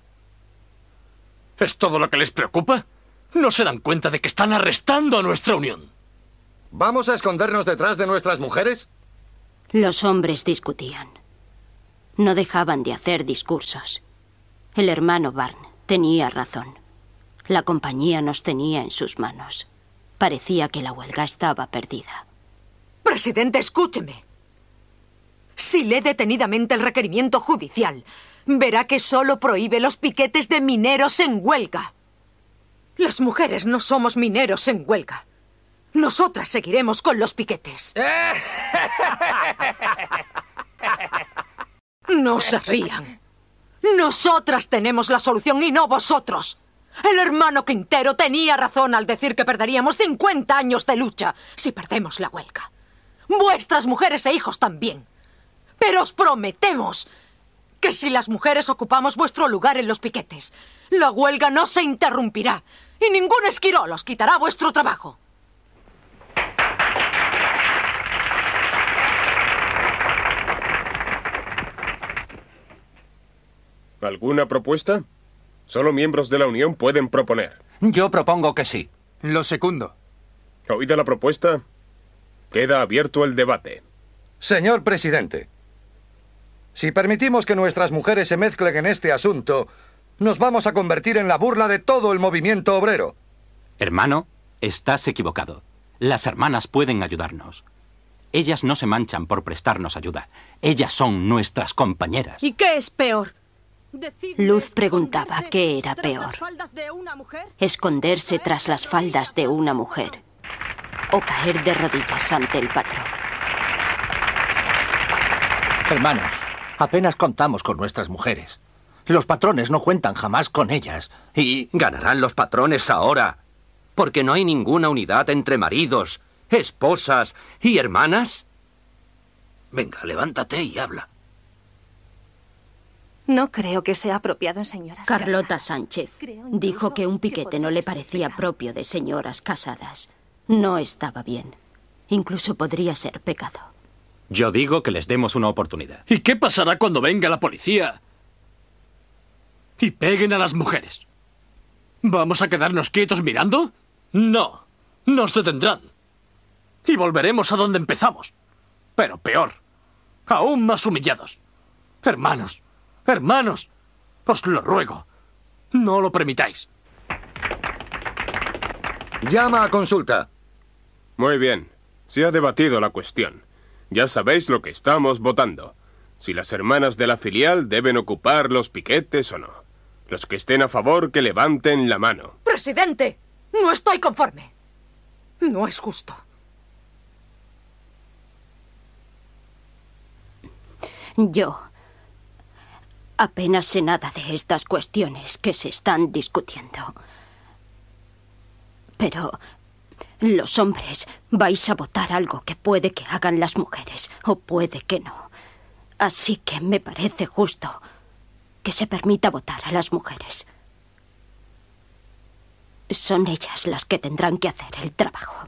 ¿Es todo lo que les preocupa? ¿No se dan cuenta de que están arrestando a nuestra unión? ¿Vamos a escondernos detrás de nuestras mujeres? Los hombres discutían. No dejaban de hacer discursos. El hermano Barn tenía razón. La compañía nos tenía en sus manos. Parecía que la huelga estaba perdida. Presidente, escúcheme. Si lee detenidamente el requerimiento judicial, verá que solo prohíbe los piquetes de mineros en huelga. Las mujeres no somos mineros en huelga. Nosotras seguiremos con los piquetes. No se rían. Nosotras tenemos la solución y no vosotros. El hermano Quintero tenía razón al decir que perderíamos 50 años de lucha si perdemos la huelga. Vuestras mujeres e hijos también. Pero os prometemos que si las mujeres ocupamos vuestro lugar en los piquetes, la huelga no se interrumpirá y ningún esquirol os quitará vuestro trabajo. ¿Alguna propuesta? Solo miembros de la Unión pueden proponer. Yo propongo que sí. Lo secundo. Oída la propuesta, queda abierto el debate. Señor presidente, si permitimos que nuestras mujeres se mezclen en este asunto, nos vamos a convertir en la burla de todo el movimiento obrero. Hermano, estás equivocado. Las hermanas pueden ayudarnos. Ellas no se manchan por prestarnos ayuda. Ellas son nuestras compañeras. ¿Y qué es peor? Luz preguntaba qué era peor. Esconderse tras las faldas de una mujer o caer de rodillas ante el patrón. Hermanos, apenas contamos con nuestras mujeres. Los patrones no cuentan jamás con ellas y... Ganarán los patrones ahora, porque no hay ninguna unidad entre maridos, esposas y hermanas. Venga, levántate y habla. No creo que sea apropiado en señoras Carlota casadas. Sánchez dijo que un piquete no le parecía propio de señoras casadas. No estaba bien. Incluso podría ser pecado. Yo digo que les demos una oportunidad. ¿Y qué pasará cuando venga la policía y peguen a las mujeres? ¿Vamos a quedarnos quietos mirando? No, nos detendrán. Y volveremos a donde empezamos. Pero peor, aún más humillados. Hermanos, hermanos, os lo ruego, no lo permitáis. Llama a consulta. Muy bien. Se ha debatido la cuestión. Ya sabéis lo que estamos votando. Si las hermanas de la filial deben ocupar los piquetes o no. Los que estén a favor, que levanten la mano. Presidente, no estoy conforme. No es justo. Yo apenas sé nada de estas cuestiones que se están discutiendo. Pero los hombres vais a votar algo que puede que hagan las mujeres, o puede que no. Así que me parece justo que se permita votar a las mujeres. Son ellas las que tendrán que hacer el trabajo.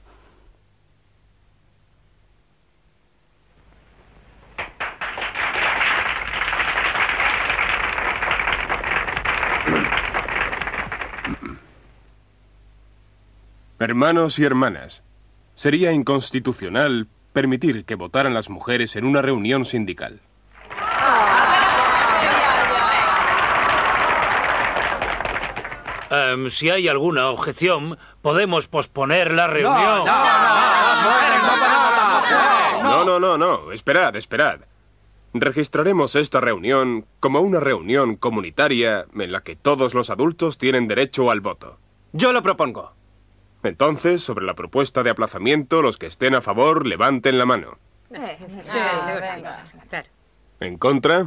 Hermanos y hermanas, sería inconstitucional permitir que votaran las mujeres en una reunión sindical. Si hay alguna objeción, podemos posponer la reunión. No. Esperad. Registraremos esta reunión como una reunión comunitaria en la que todos los adultos tienen derecho al voto. Yo lo propongo. Entonces, sobre la propuesta de aplazamiento, los que estén a favor, levanten la mano. Claro. ¿En contra?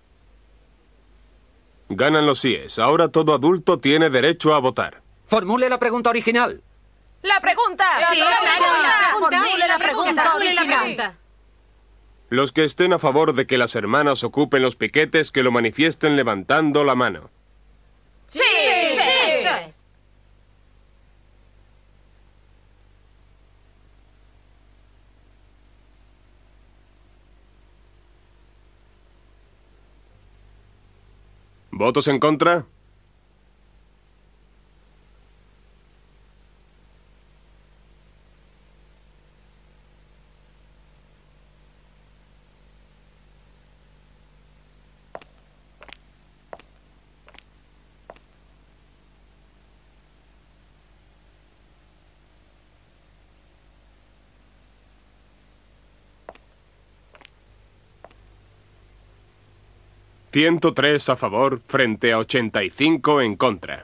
Ganan los síes. Ahora todo adulto tiene derecho a votar. Formule la pregunta original. ¡La pregunta! Sí, formule la pregunta original. Los que estén a favor de que las hermanas ocupen los piquetes, que lo manifiesten levantando la mano. ¡Sí! Eso es. ¿Votos en contra? ...103 a favor frente a 85 en contra.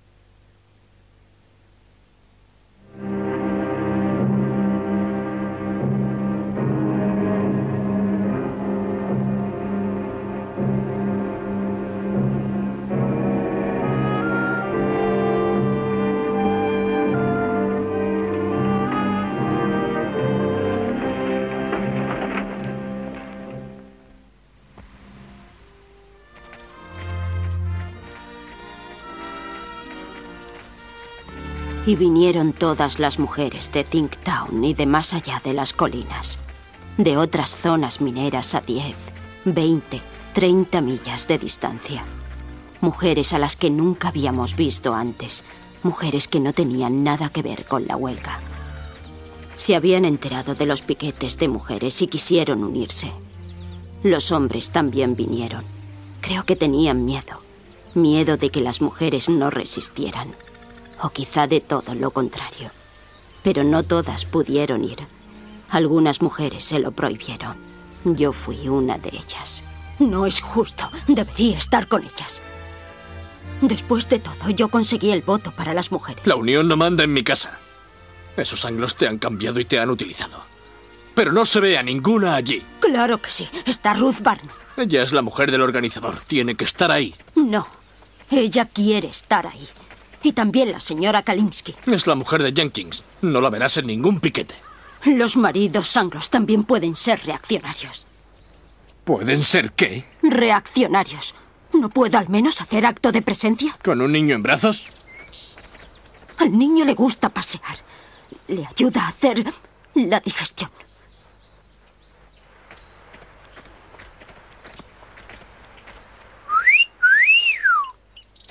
Y vinieron todas las mujeres de Think Town y de más allá de las colinas, de otras zonas mineras a 10, 20, 30 millas de distancia. Mujeres a las que nunca habíamos visto antes, mujeres que no tenían nada que ver con la huelga. Se habían enterado de los piquetes de mujeres y quisieron unirse. Los hombres también vinieron. Creo que tenían miedo de que las mujeres no resistieran. O quizá de todo lo contrario. Pero no todas pudieron ir. Algunas mujeres se lo prohibieron. Yo fui una de ellas. No es justo. Debería estar con ellas. Después de todo, yo conseguí el voto para las mujeres. La unión no manda en mi casa. Esos anglos te han cambiado y te han utilizado. Pero no se ve a ninguna allí. Claro que sí. Está Ruth Barnum. Ella es la mujer del organizador. Tiene que estar ahí. No. Ella quiere estar ahí. Y también la señora Kalinsky. Es la mujer de Jenkins. No la verás en ningún piquete. Los maridos anglos también pueden ser reaccionarios. ¿Pueden ser qué? Reaccionarios. ¿No puedo al menos hacer acto de presencia? ¿Con un niño en brazos? Al niño le gusta pasear. Le ayuda a hacer la digestión.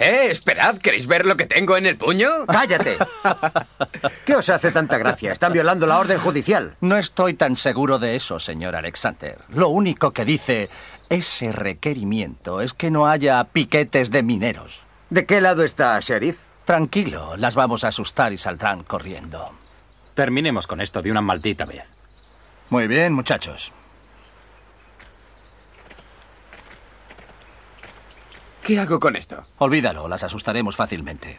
Esperad, ¿queréis ver lo que tengo en el puño? ¡Cállate! ¿Qué os hace tanta gracia? Están violando la orden judicial. No estoy tan seguro de eso, señor Alexander. Lo único que dice ese requerimiento es que no haya piquetes de mineros. ¿De qué lado está, sheriff? Tranquilo, las vamos a asustar y saldrán corriendo. Terminemos con esto de una maldita vez. Muy bien, muchachos. ¿Qué hago con esto? Olvídalo, las asustaremos fácilmente.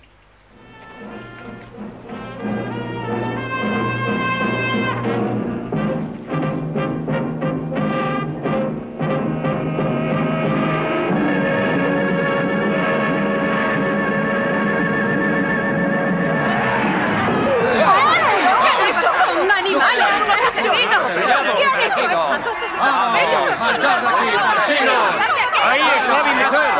¡Son animales! ¡Unos asesinos! ¿Qué han hecho? ¡Vamos! ¡Saltad de aquí, asesinos! ¡Ahí está mi mujer!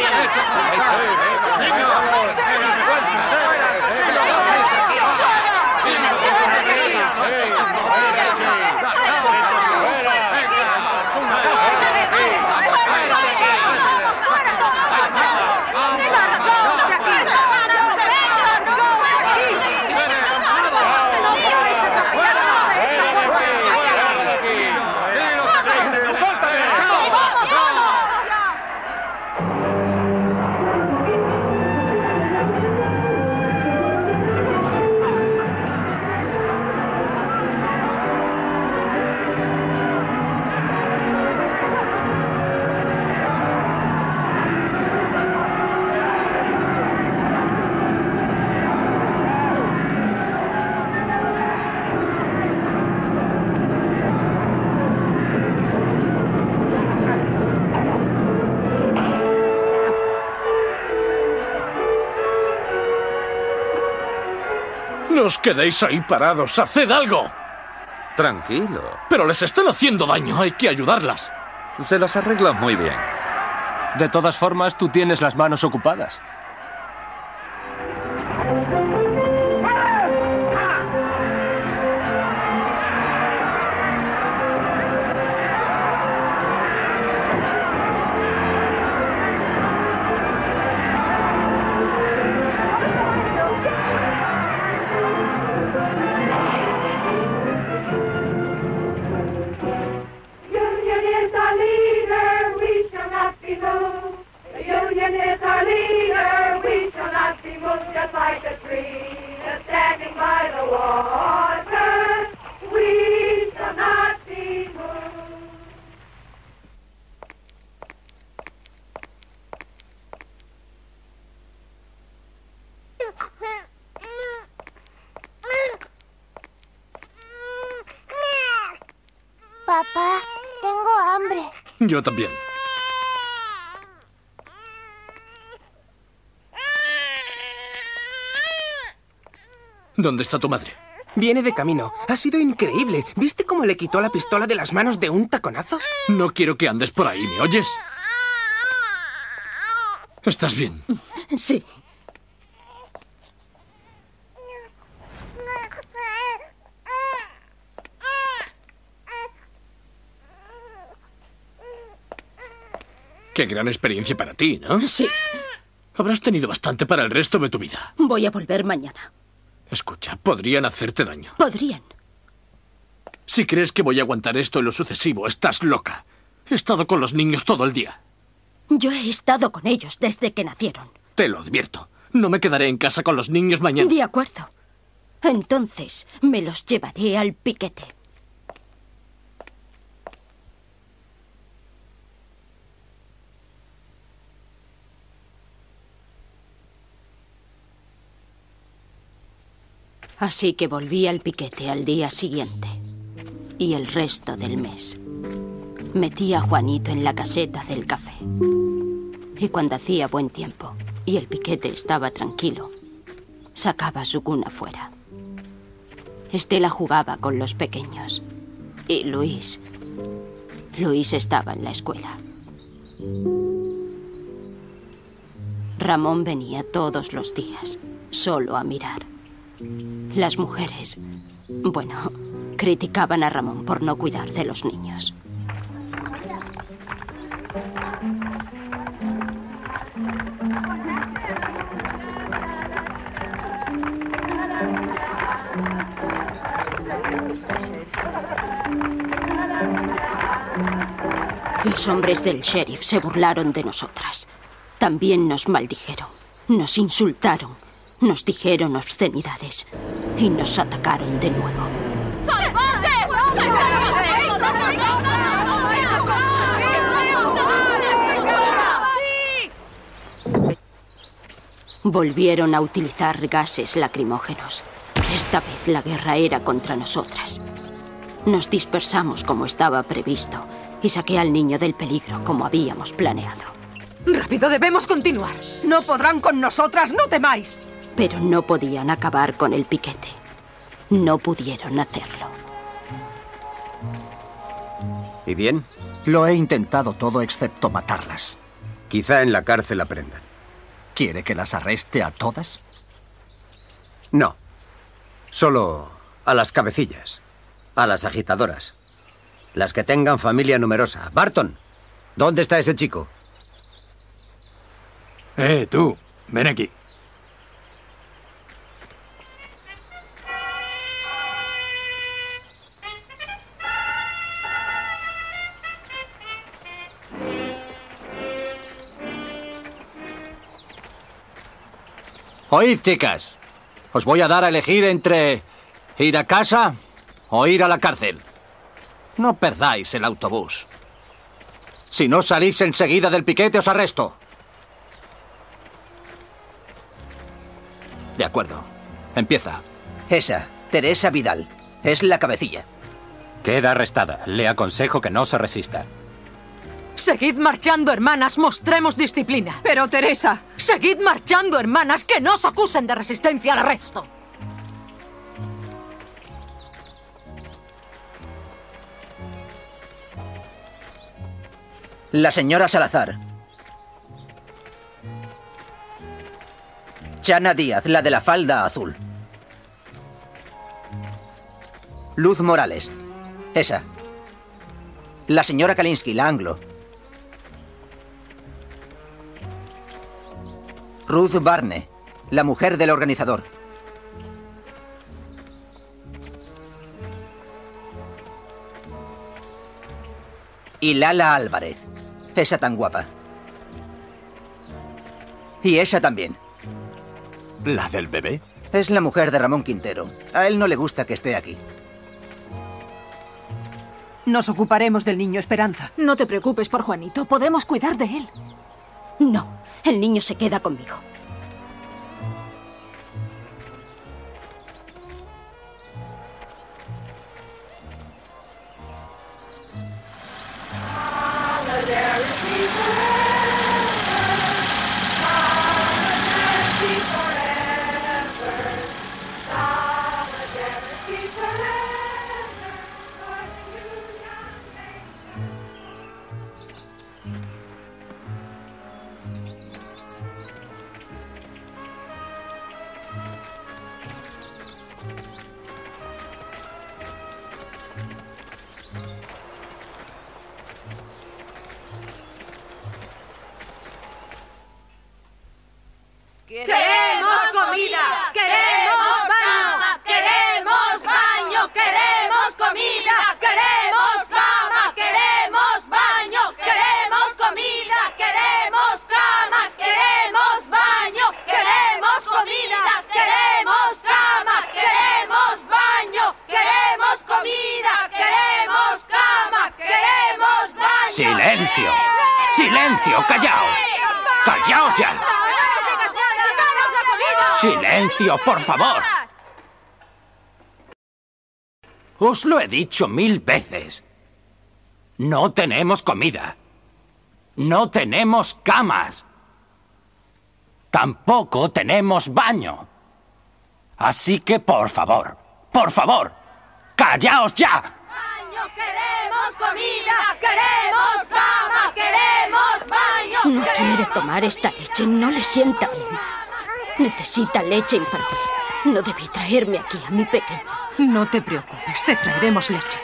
No os quedéis ahí parados. ¡Haced algo! Tranquilo. Pero les están haciendo daño. Hay que ayudarlas. Se las arregla muy bien. De todas formas, tú tienes las manos ocupadas. Papá, tengo hambre. Yo también. ¿Dónde está tu madre? Viene de camino. Ha sido increíble. ¿Viste cómo le quitó la pistola de las manos de un taconazo? No quiero que andes por ahí, ¿me oyes? ¿Estás bien? Sí. Qué gran experiencia para ti, ¿no? Sí. Habrás tenido bastante para el resto de tu vida. Voy a volver mañana. Escucha, podrían hacerte daño. Podrían. Si crees que voy a aguantar esto en lo sucesivo, estás loca. He estado con los niños todo el día. Yo he estado con ellos desde que nacieron. Te lo advierto. No me quedaré en casa con los niños mañana. De acuerdo. Entonces me los llevaré al piquete. Así que volví al piquete al día siguiente y el resto del mes. Metí a Juanito en la caseta del café. Y cuando hacía buen tiempo y el piquete estaba tranquilo, sacaba su cuna fuera. Estela jugaba con los pequeños y Luis estaba en la escuela. Ramón venía todos los días, solo a mirar. Las mujeres, bueno, criticaban a Ramón por no cuidar de los niños. Los hombres del sheriff se burlaron de nosotras. También nos maldijeron, nos insultaron, nos dijeron obscenidades y nos atacaron de nuevo. Volvieron a utilizar gases lacrimógenos. Esta vez la guerra era contra nosotras. Nos dispersamos como estaba previsto y saqué al niño del peligro como habíamos planeado. ¡Rápido, debemos continuar! No podrán con nosotras, no temáis. Pero no podían acabar con el piquete. No pudieron hacerlo. ¿Y bien? Lo he intentado todo excepto matarlas. Quizá en la cárcel aprendan. ¿Quiere que las arreste a todas? No. Solo a las cabecillas. A las agitadoras. Las que tengan familia numerosa. Barton, ¿dónde está ese chico? Tú, ven aquí. Oíd, chicas. Os voy a dar a elegir entre ir a casa o ir a la cárcel. No perdáis el autobús. Si no salís enseguida del piquete, os arresto. De acuerdo. Empieza. Esa, Teresa Vidal. Es la cabecilla. Queda arrestada. Le aconsejo que no se resista. Seguid marchando, hermanas, mostremos disciplina. Pero, Teresa... Seguid marchando, hermanas, que no os acusen de resistencia al arresto. La señora Salazar. Chana Díaz, la de la falda azul. Luz Morales. Esa. La señora Kalinsky, la anglo. Ruth Barne, la mujer del organizador. Y Lala Álvarez, esa tan guapa. Y esa también. ¿La del bebé? Es la mujer de Ramón Quintero. A él no le gusta que esté aquí. Nos ocuparemos del niño Esperanza. No te preocupes por Juanito, podemos cuidar de él. No, el niño se queda conmigo. ¡Queremos comida! ¡Queremos camas! ¡Queremos baño! ¡Queremos comida! ¡Queremos camas! ¡Queremos baño! ¡Queremos comida! ¡Queremos camas! ¡Queremos baño! ¡Queremos comida! ¡Queremos camas! ¡Queremos baño! ¡Queremos comida! ¡Queremos camas! ¡Queremos baño! ¡Silencio! ¡Silencio! ¡Callaos! ¡Callaos ya! ¡Silencio, por favor! Os lo he dicho 1000 veces. No tenemos comida. No tenemos camas. Tampoco tenemos baño. Así que, por favor, ¡callaos ya! ¡Baño! ¡Queremos comida! ¡Queremos cama! ¡Queremos baño! No quiere tomar esta leche, no le sienta bien. Necesita leche infantil. No debí traerme aquí a mi pequeño. No te preocupes, te traeremos leche.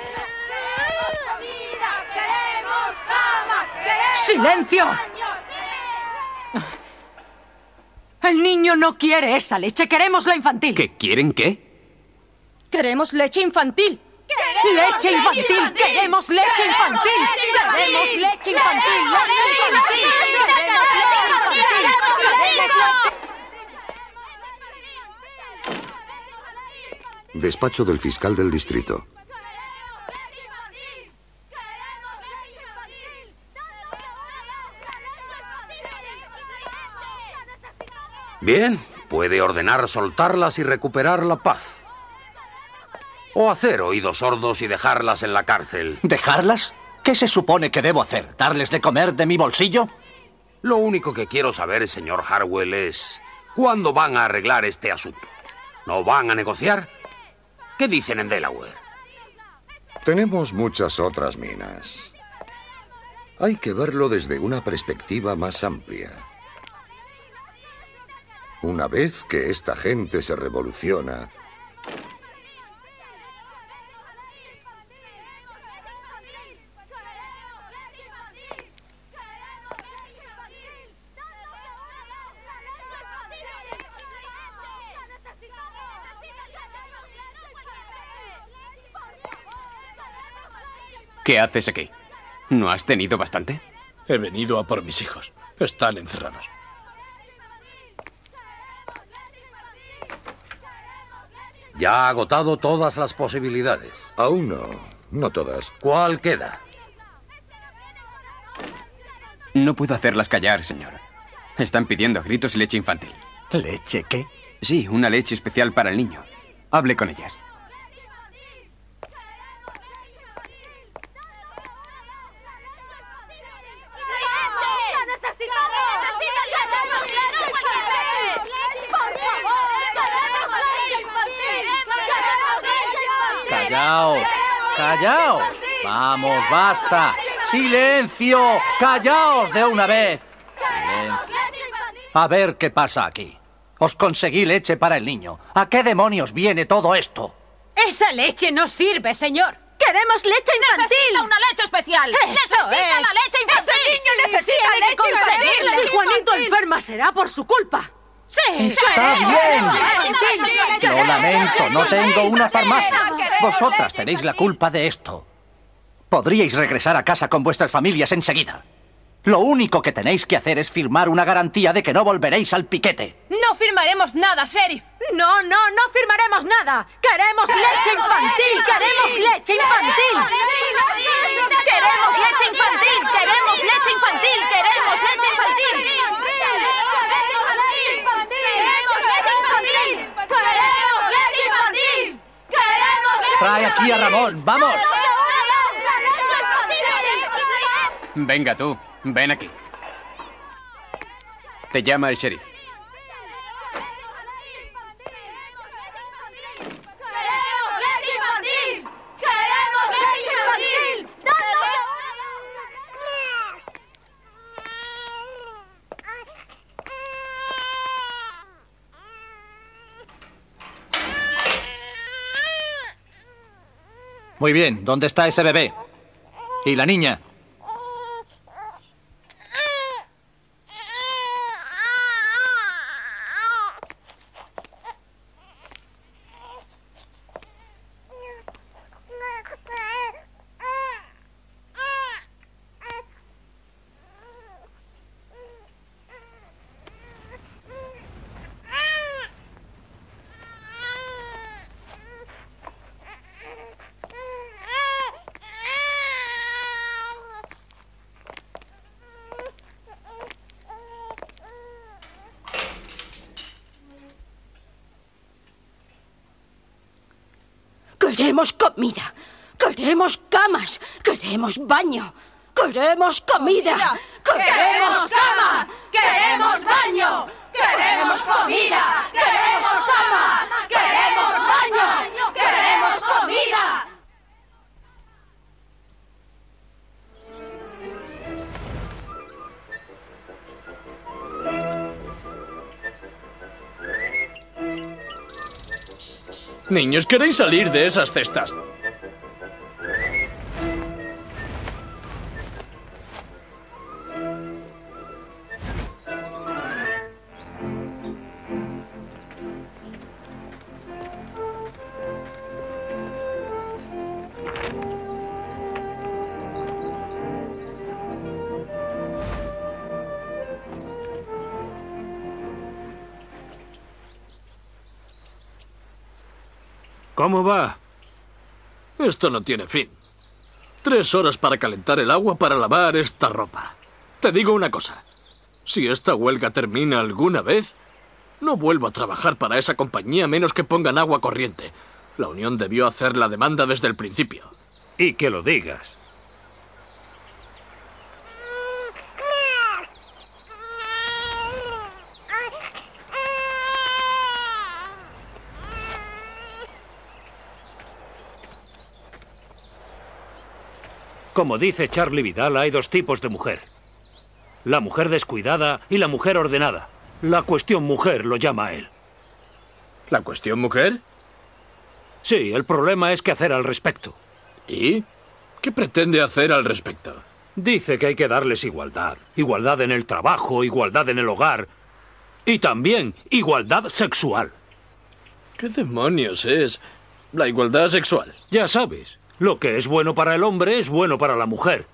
¡Silencio! El niño no quiere esa leche, queremos la infantil. ¿Que quieren qué? Queremos leche infantil. ¡Leche infantil! ¡Queremos leche infantil! ¡Queremos leche infantil! ¡Leche infantil! ¡Queremos leche infantil! ¡Queremos leche! Despacho del fiscal del distrito. Bien, puede ordenar soltarlas y recuperar la paz. O hacer oídos sordos y dejarlas en la cárcel. ¿Dejarlas? ¿Qué se supone que debo hacer? ¿Darles de comer de mi bolsillo? Lo único que quiero saber, señor Harwell, es ¿cuándo van a arreglar este asunto? ¿No van a negociar? ¿Qué dicen en Delaware? Tenemos muchas otras minas. Hay que verlo desde una perspectiva más amplia. Una vez que esta gente se revoluciona, ¿qué haces aquí? ¿No has tenido bastante? He venido a por mis hijos. Están encerrados. Ya ha agotado todas las posibilidades. Aún no. No todas. ¿Cuál queda? No puedo hacerlas callar, señor. Están pidiendo a gritos leche infantil. ¿Leche qué? Sí, una leche especial para el niño. Hable con ellas. ¡Callaos! ¡Callaos! ¡Vamos, basta! ¡Silencio! ¡Callaos de una vez! ¡Silencio! A ver qué pasa aquí. Os conseguí leche para el niño. ¿A qué demonios viene todo esto? ¡Esa leche no sirve, señor! ¡Queremos leche infantil! ¡Necesita una leche especial! ¡Necesita la leche infantil! ¡Ese niño necesita leche infantil! Si Juanito enferma será por su culpa. ¡Sí! ¡Está bien! Lo lamento, no tengo una farmacia. Vosotras tenéis la culpa de esto. Podríais regresar a casa con vuestras familias enseguida. Lo único que tenéis que hacer es firmar una garantía de que no volveréis al piquete. No firmaremos nada, sheriff. No firmaremos nada. ¡Queremos leche infantil! ¡Queremos leche infantil! ¡Queremos leche infantil! ¡Queremos leche infantil! ¡Queremos leche infantil! Trae aquí a Ramón, ¡vamos! Venga tú, ven aquí. Te llama el sheriff. Muy bien, ¿dónde está ese bebé? ¿Y la niña? Queremos comida, queremos camas, queremos baño, queremos comida, queremos cama, queremos baño, queremos comida, queremos cama, queremos baño, queremos comida. Niños, ¿queréis salir de esas cestas? ¿Cómo va? Esto no tiene fin. 3 horas para calentar el agua para lavar esta ropa. Te digo una cosa. Si esta huelga termina alguna vez, no vuelvo a trabajar para esa compañía a menos que pongan agua corriente. La Unión debió hacer la demanda desde el principio. Y que lo digas. Como dice Charlie Vidal, hay 2 tipos de mujer. La mujer descuidada y la mujer ordenada. La cuestión mujer lo llama él. ¿La cuestión mujer? Sí, el problema es qué hacer al respecto. ¿Y? ¿Qué pretende hacer al respecto? Dice que hay que darles igualdad. Igualdad en el trabajo, igualdad en el hogar. Y también igualdad sexual. ¿Qué demonios es la igualdad sexual? Ya sabes. Lo que es bueno para el hombre es bueno para la mujer.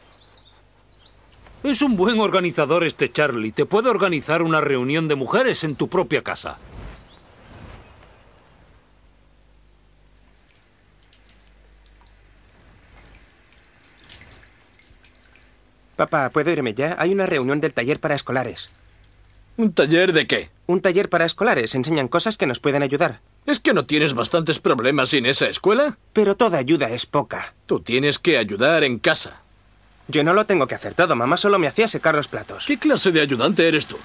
Es un buen organizador este Charlie. Te puede organizar una reunión de mujeres en tu propia casa. Papá, ¿puedo irme ya? Hay una reunión del taller para escolares. ¿Un taller de qué? Un taller para escolares. Enseñan cosas que nos pueden ayudar. ¿Es que no tienes bastantes problemas sin esa escuela? Pero toda ayuda es poca. Tú tienes que ayudar en casa. Yo no lo tengo que hacer todo. Mamá solo me hacía secar los platos. ¿Qué clase de ayudante eres tú?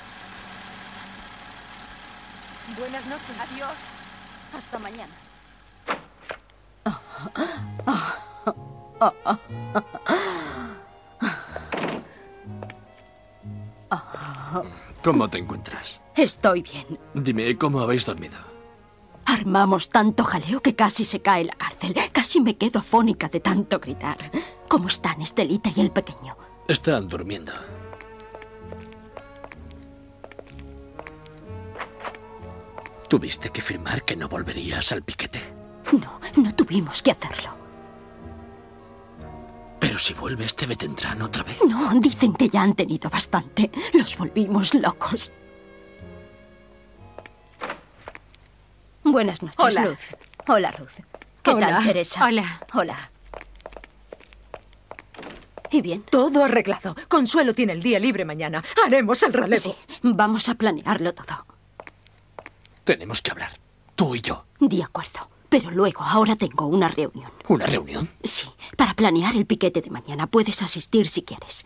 Buenas noches. Adiós. Hasta mañana. ¿Cómo te encuentras? Estoy bien. Dime, ¿cómo habéis dormido? Armamos tanto jaleo que casi se cae la cárcel. Casi me quedo afónica de tanto gritar. ¿Cómo están Estelita y el pequeño? Están durmiendo. ¿Tuviste que firmar que no volverías al piquete? No tuvimos que hacerlo. Pero si vuelves, te detendrán otra vez. No, dicen que ya han tenido bastante. Los volvimos locos. Buenas noches, Hola. Ruth. Hola, Ruth. ¿Qué Hola. tal, Teresa? Hola. Hola. ¿Y bien? Todo arreglado. Consuelo tiene el día libre mañana. Haremos el relevo. Sí, vamos a planearlo todo. Tenemos que hablar. Tú y yo. De acuerdo. Pero luego, ahora tengo una reunión. ¿Una reunión? Sí, para planear el piquete de mañana. Puedes asistir si quieres.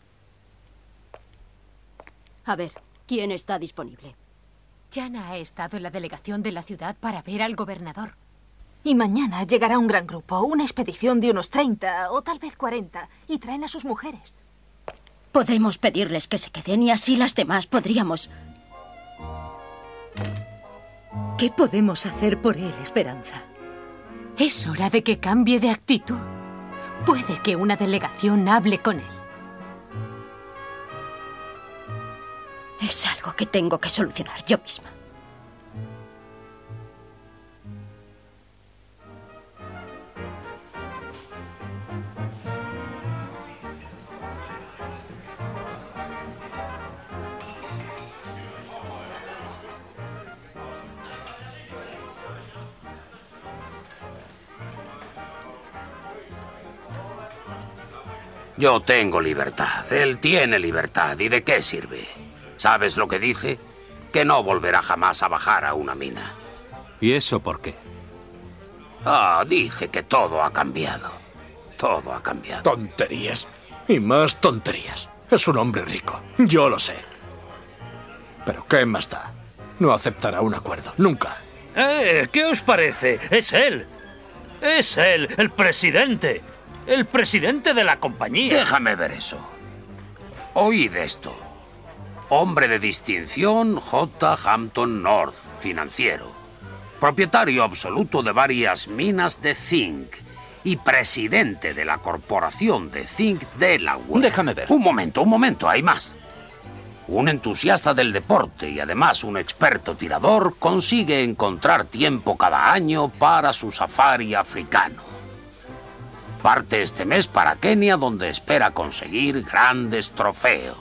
A ver, ¿quién está disponible? Jana ha estado en la delegación de la ciudad para ver al gobernador. Y mañana llegará un gran grupo, una expedición de unos 30 o tal vez 40, y traen a sus mujeres. Podemos pedirles que se queden y así las demás podríamos... ¿Qué podemos hacer por él, Esperanza? Es hora de que cambie de actitud. Puede que una delegación hable con él. Es algo que tengo que solucionar yo misma. Yo tengo libertad, él tiene libertad. ¿Y de qué sirve? ¿Sabes lo que dice? Que no volverá jamás a bajar a una mina. ¿Y eso por qué? Dice que todo ha cambiado. Todo ha cambiado. Tonterías. Y más tonterías. Es un hombre rico. Yo lo sé. Pero ¿qué más da? No aceptará un acuerdo. Nunca. ¿Qué os parece? Es él. Es él, el presidente. El presidente de la compañía. Déjame ver eso. Oíd esto. Hombre de distinción, J. Hampton North, financiero. Propietario absoluto de varias minas de zinc. Y presidente de la corporación de zinc Delaware. Déjame ver. Un momento, hay más. Un entusiasta del deporte y además un experto tirador consigue encontrar tiempo cada año para su safari africano. Parte este mes para Kenia, donde espera conseguir grandes trofeos.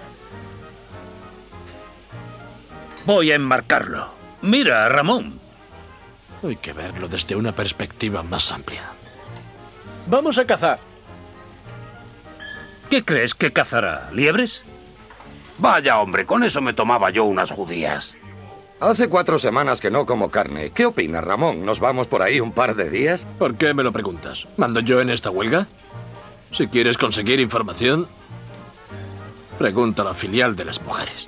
Voy a enmarcarlo. Mira, Ramón. Hay que verlo desde una perspectiva más amplia. Vamos a cazar. ¿Qué crees que cazará? ¿Liebres? Vaya, hombre, con eso me tomaba yo unas judías. Hace 4 semanas que no como carne. ¿Qué opinas, Ramón? ¿Nos vamos por ahí un par de días? ¿Por qué me lo preguntas? ¿Mando yo en esta huelga? Si quieres conseguir información, pregunta a la filial de las mujeres.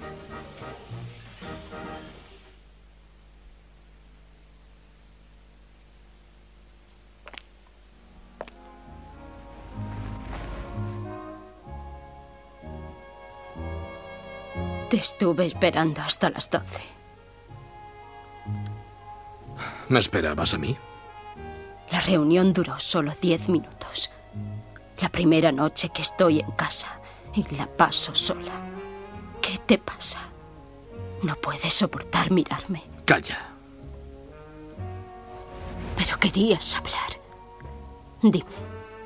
Te estuve esperando hasta las 12. ¿Me esperabas a mí? La reunión duró solo 10 minutos. La primera noche que estoy en casa y la paso sola. ¿Qué te pasa? ¿No puedes soportar mirarme? Calla. Pero querías hablar. Dime.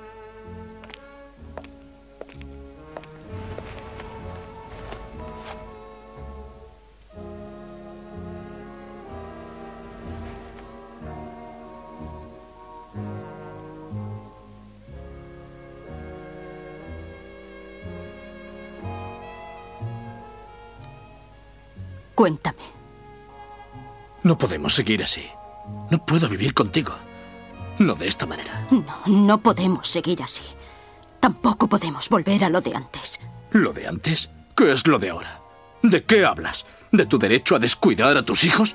Cuéntame. No podemos seguir así. No puedo vivir contigo. No de esta manera. No podemos seguir así. Tampoco podemos volver a lo de antes. ¿Lo de antes? ¿Qué es lo de ahora? ¿De qué hablas? ¿De tu derecho a descuidar a tus hijos?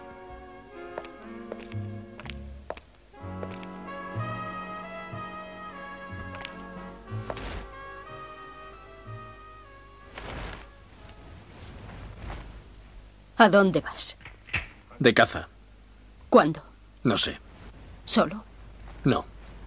¿A dónde vas? De caza. ¿Cuándo? No sé. ¿Solo? No.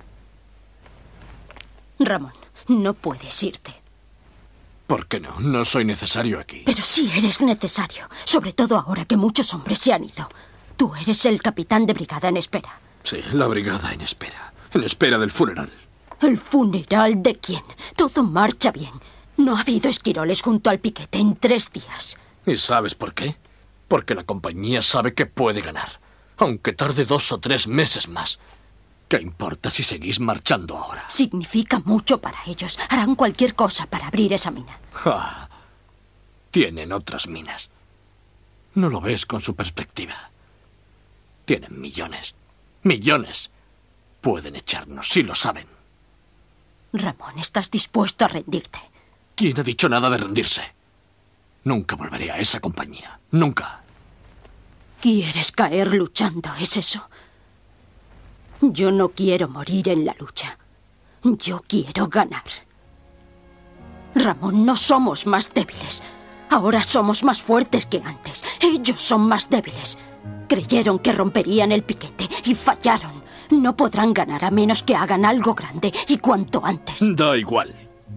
Ramón, no puedes irte. ¿Por qué no? No soy necesario aquí. Pero sí eres necesario, sobre todo ahora que muchos hombres se han ido. Tú eres el capitán de brigada en espera. Sí, la brigada en espera. En espera del funeral. ¿El funeral de quién? Todo marcha bien. No ha habido esquiroles junto al piquete en 3 días. ¿Y sabes por qué? Porque la compañía sabe que puede ganar, aunque tarde 2 o 3 meses más. ¿Qué importa si seguís marchando ahora? Significa mucho para ellos. Harán cualquier cosa para abrir esa mina. Ah, tienen otras minas. No lo ves con su perspectiva. Tienen millones. ¡Millones! Pueden echarnos, si lo saben. Ramón, ¿estás dispuesto a rendirte? ¿Quién ha dicho nada de rendirse? Nunca volveré a esa compañía. Nunca. ¿Quieres caer luchando? ¿Es eso? Yo no quiero morir en la lucha. Yo quiero ganar. Ramón, no somos más débiles. Ahora somos más fuertes que antes. Ellos son más débiles. Creyeron que romperían el piquete y fallaron. No podrán ganar a menos que hagan algo grande y cuanto antes. Da igual.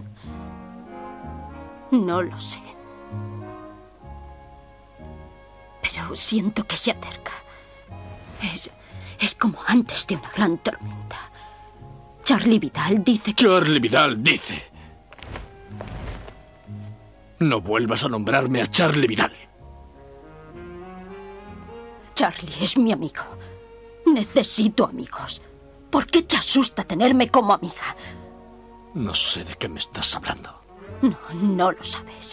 No lo sé. Pero siento que se acerca. Es como antes de una gran tormenta. Charlie Vidal dice que... Charlie Vidal dice... No vuelvas a nombrarme a Charlie Vidal. Charlie es mi amigo. Necesito amigos. ¿Por qué te asusta tenerme como amiga? No sé de qué me estás hablando. No lo sabes.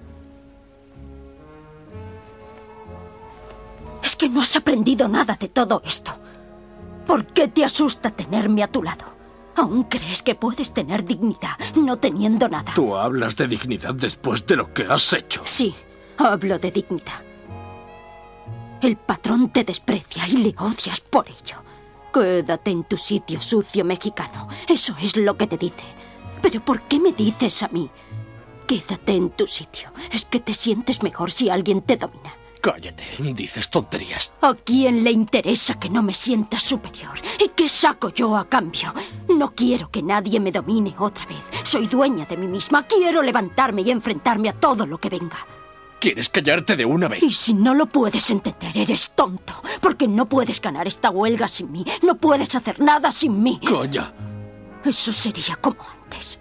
Es que no has aprendido nada de todo esto. ¿Por qué te asusta tenerme a tu lado? ¿Aún crees que puedes tener dignidad no teniendo nada? ¿Tú hablas de dignidad después de lo que has hecho? Sí, hablo de dignidad. El patrón te desprecia y le odias por ello. Quédate en tu sitio, sucio mexicano. Eso es lo que te dice. ¿Pero por qué me dices a mí? Quédate en tu sitio. Es que te sientes mejor si alguien te domina. Cállate, dices tonterías. ¿A quién le interesa que no me sienta superior? ¿Y qué saco yo a cambio? No quiero que nadie me domine otra vez. Soy dueña de mí misma. Quiero levantarme y enfrentarme a todo lo que venga. ¿Quieres callarte de una vez? Y si no lo puedes entender, eres tonto. Porque no puedes ganar esta huelga sin mí. No puedes hacer nada sin mí. ¡Calla! Eso sería como antes.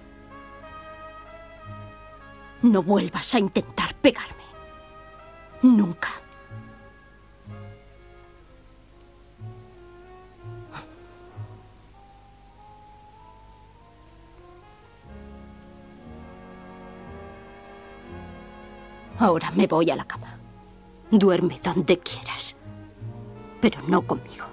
No vuelvas a intentar pegarme. Nunca. Ahora me voy a la cama. Duerme donde quieras, pero no conmigo.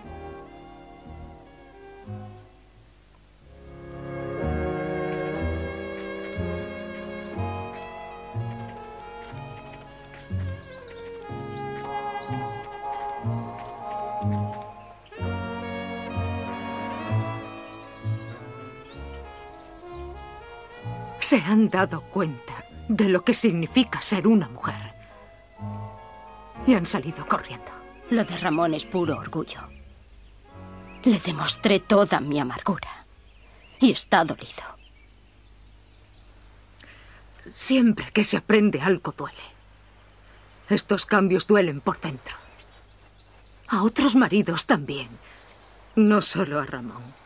Se han dado cuenta de lo que significa ser una mujer. Y han salido corriendo. Lo de Ramón es puro orgullo. Le demostré toda mi amargura. Y está dolido. Siempre que se aprende algo duele. Estos cambios duelen por dentro. A otros maridos también. No solo a Ramón.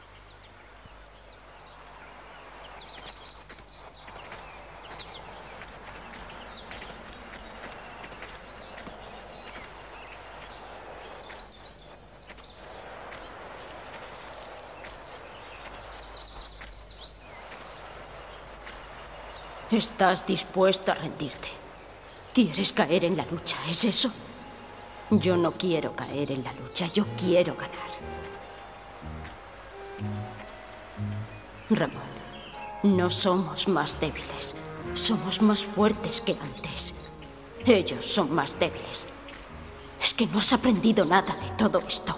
Estás dispuesto a rendirte. ¿Quieres caer en la lucha? ¿Es eso? Yo no quiero caer en la lucha. Yo quiero ganar. Ramón, no somos más débiles. Somos más fuertes que antes. Ellos son más débiles. Es que no has aprendido nada de todo esto.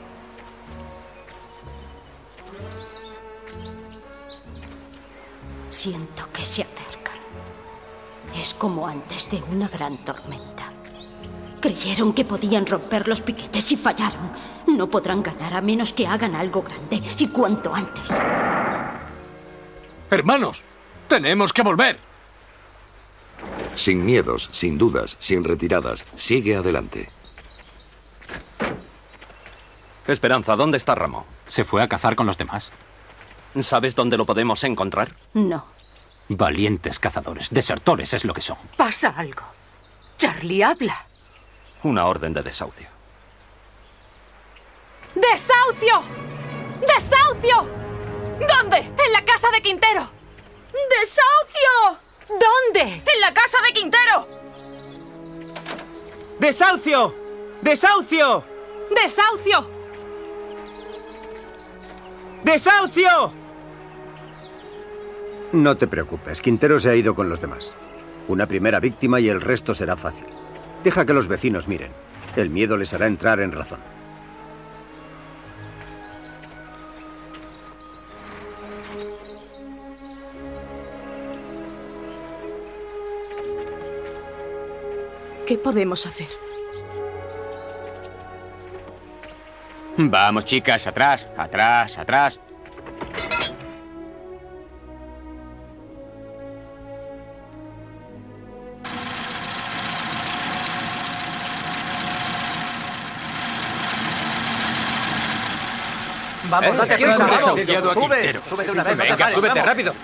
Siento que se acercan. Es como antes de una gran tormenta. Creyeron que podían romper los piquetes y fallaron. No podrán ganar a menos que hagan algo grande y cuanto antes. Hermanos, tenemos que volver. Sin miedos, sin dudas, sin retiradas, sigue adelante. Esperanza, ¿dónde está Ramón? Se fue a cazar con los demás. ¿Sabes dónde lo podemos encontrar? No. Valientes cazadores, desertores es lo que son. Pasa algo. Charlie, habla. Una orden de desahucio. ¡Desahucio! ¡Desahucio! ¿Dónde? En la casa de Quintero. ¡Desahucio! ¿Dónde? En la casa de Quintero. ¡Desahucio! ¡Desahucio! ¡Desahucio! ¡Desahucio! No te preocupes, Quintero se ha ido con los demás. Una primera víctima y el resto será fácil. Deja que los vecinos miren. El miedo les hará entrar en razón. ¿Qué podemos hacer? Vamos, chicas, atrás, atrás, atrás. Vamos, date prisa, vamos. Desahuciado a Quintero. Sube de una vez. Venga, súbete, rápido.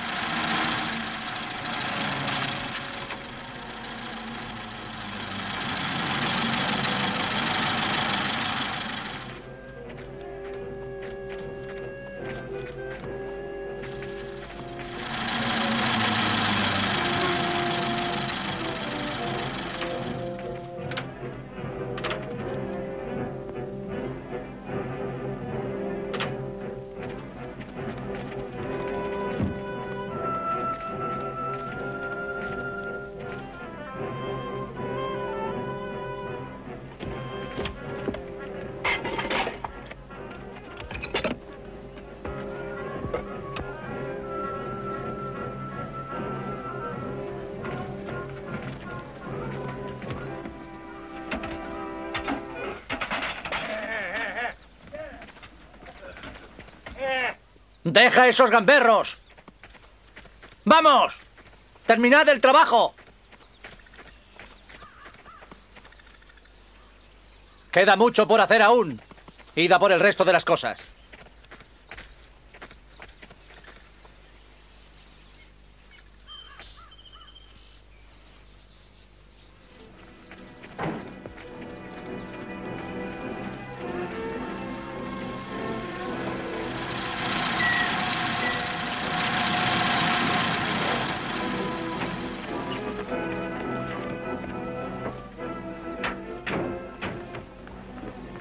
¡Deja esos gamberros! ¡Vamos! ¡Terminad el trabajo! Queda mucho por hacer aún. Id a por el resto de las cosas.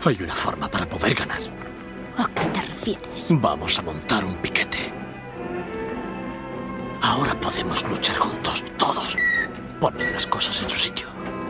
Hay una forma para poder ganar. ¿A qué te refieres? Vamos a montar un piquete. Ahora podemos luchar juntos, todos. Poned las cosas en su sitio.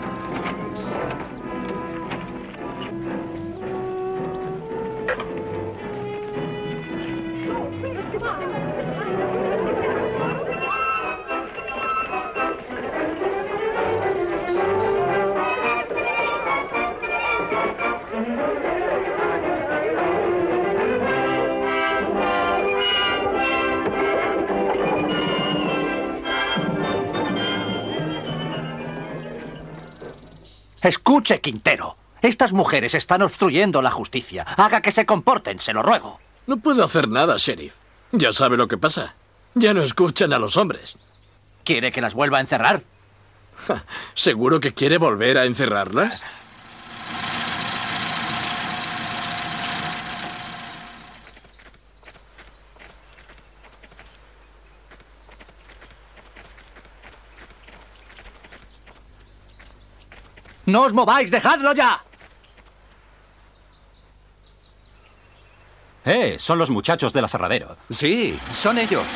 Escuche, Quintero. Estas mujeres están obstruyendo la justicia. Haga que se comporten, se lo ruego. No puedo hacer nada, sheriff. Ya sabe lo que pasa. Ya no escuchan a los hombres. ¿Quiere que las vuelva a encerrar? ¿Seguro que quiere volver a encerrarlas? ¡No os mováis! ¡Dejadlo ya! Son los muchachos del aserradero. Sí, son ellos.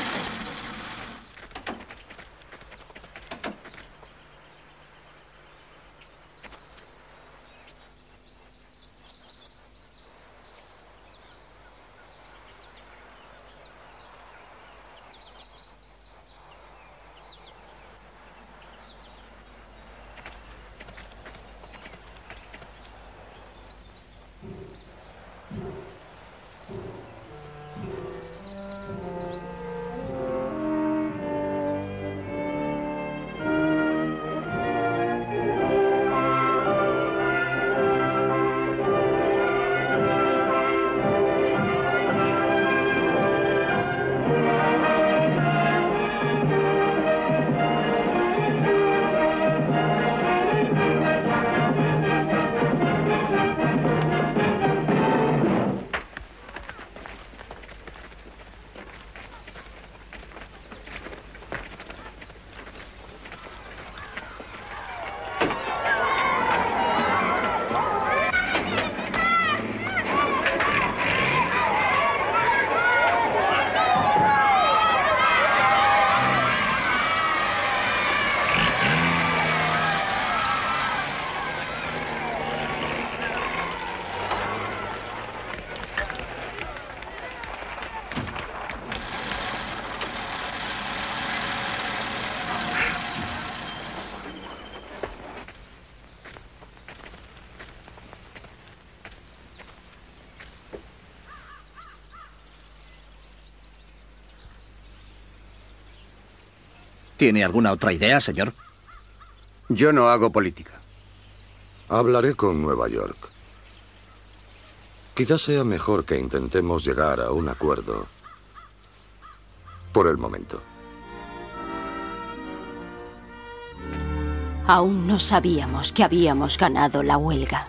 ¿Tiene alguna otra idea, señor? Yo no hago política. Hablaré con Nueva York. Quizás sea mejor que intentemos llegar a un acuerdo por el momento. Aún no sabíamos que habíamos ganado la huelga.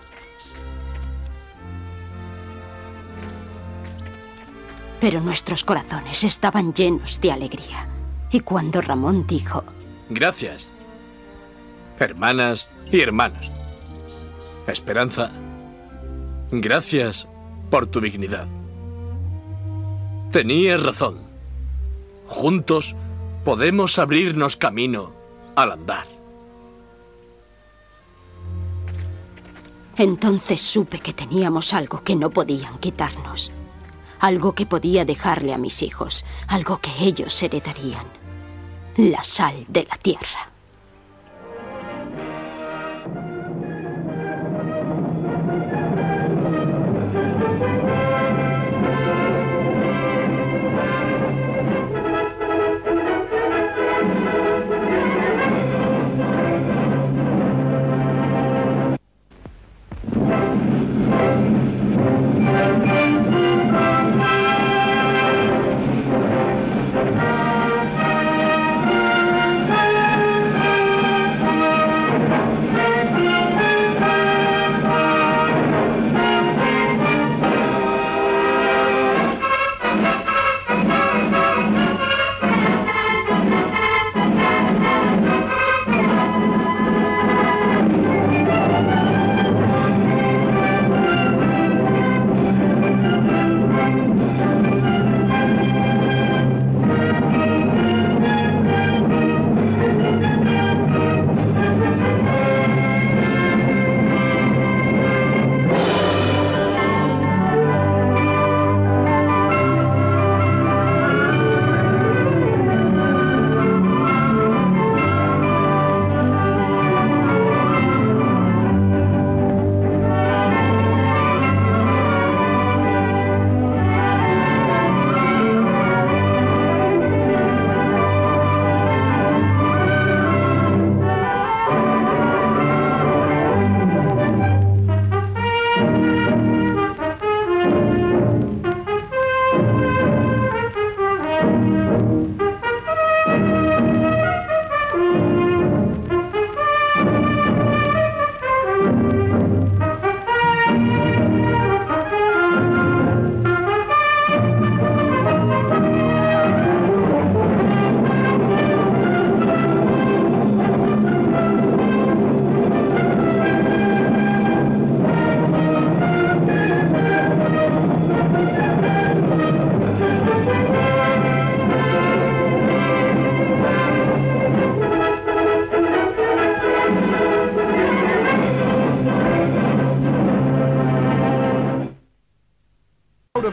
Pero nuestros corazones estaban llenos de alegría. Y cuando Ramón dijo... Gracias, hermanas y hermanos. Esperanza, gracias por tu dignidad. Tenías razón. Juntos podemos abrirnos camino al andar. Entonces supe que teníamos algo que no podían quitarnos. Algo que podía dejarle a mis hijos. Algo que ellos heredarían. La sal de la tierra.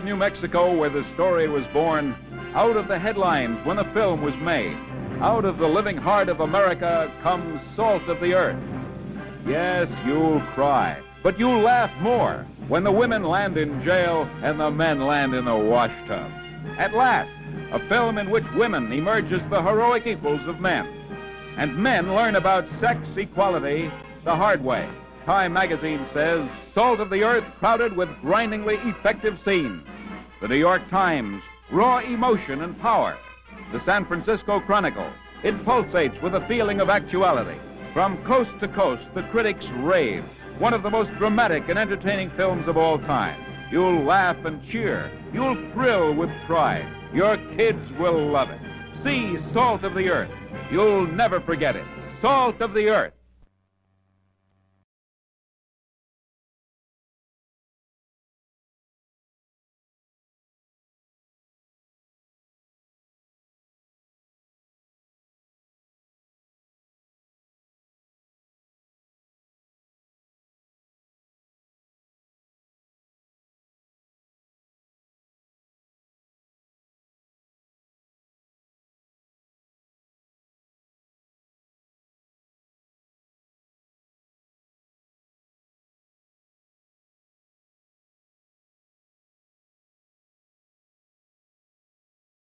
New Mexico, where the story was born, out of the headlines when a film was made, out of the living heart of America comes Salt of the Earth. Yes, you'll cry, but you'll laugh more when the women land in jail and the men land in the wash tub. At last, a film in which women emerge as the heroic equals of men, and men learn about sex equality the hard way. Time magazine says, Salt of the Earth crowded with grindingly effective scenes. The New York Times, raw emotion and power. The San Francisco Chronicle, it pulsates with a feeling of actuality. From coast to coast, the critics rave. One of the most dramatic and entertaining films of all time. You'll laugh and cheer. You'll thrill with pride. Your kids will love it. See Salt of the Earth. You'll never forget it. Salt of the Earth.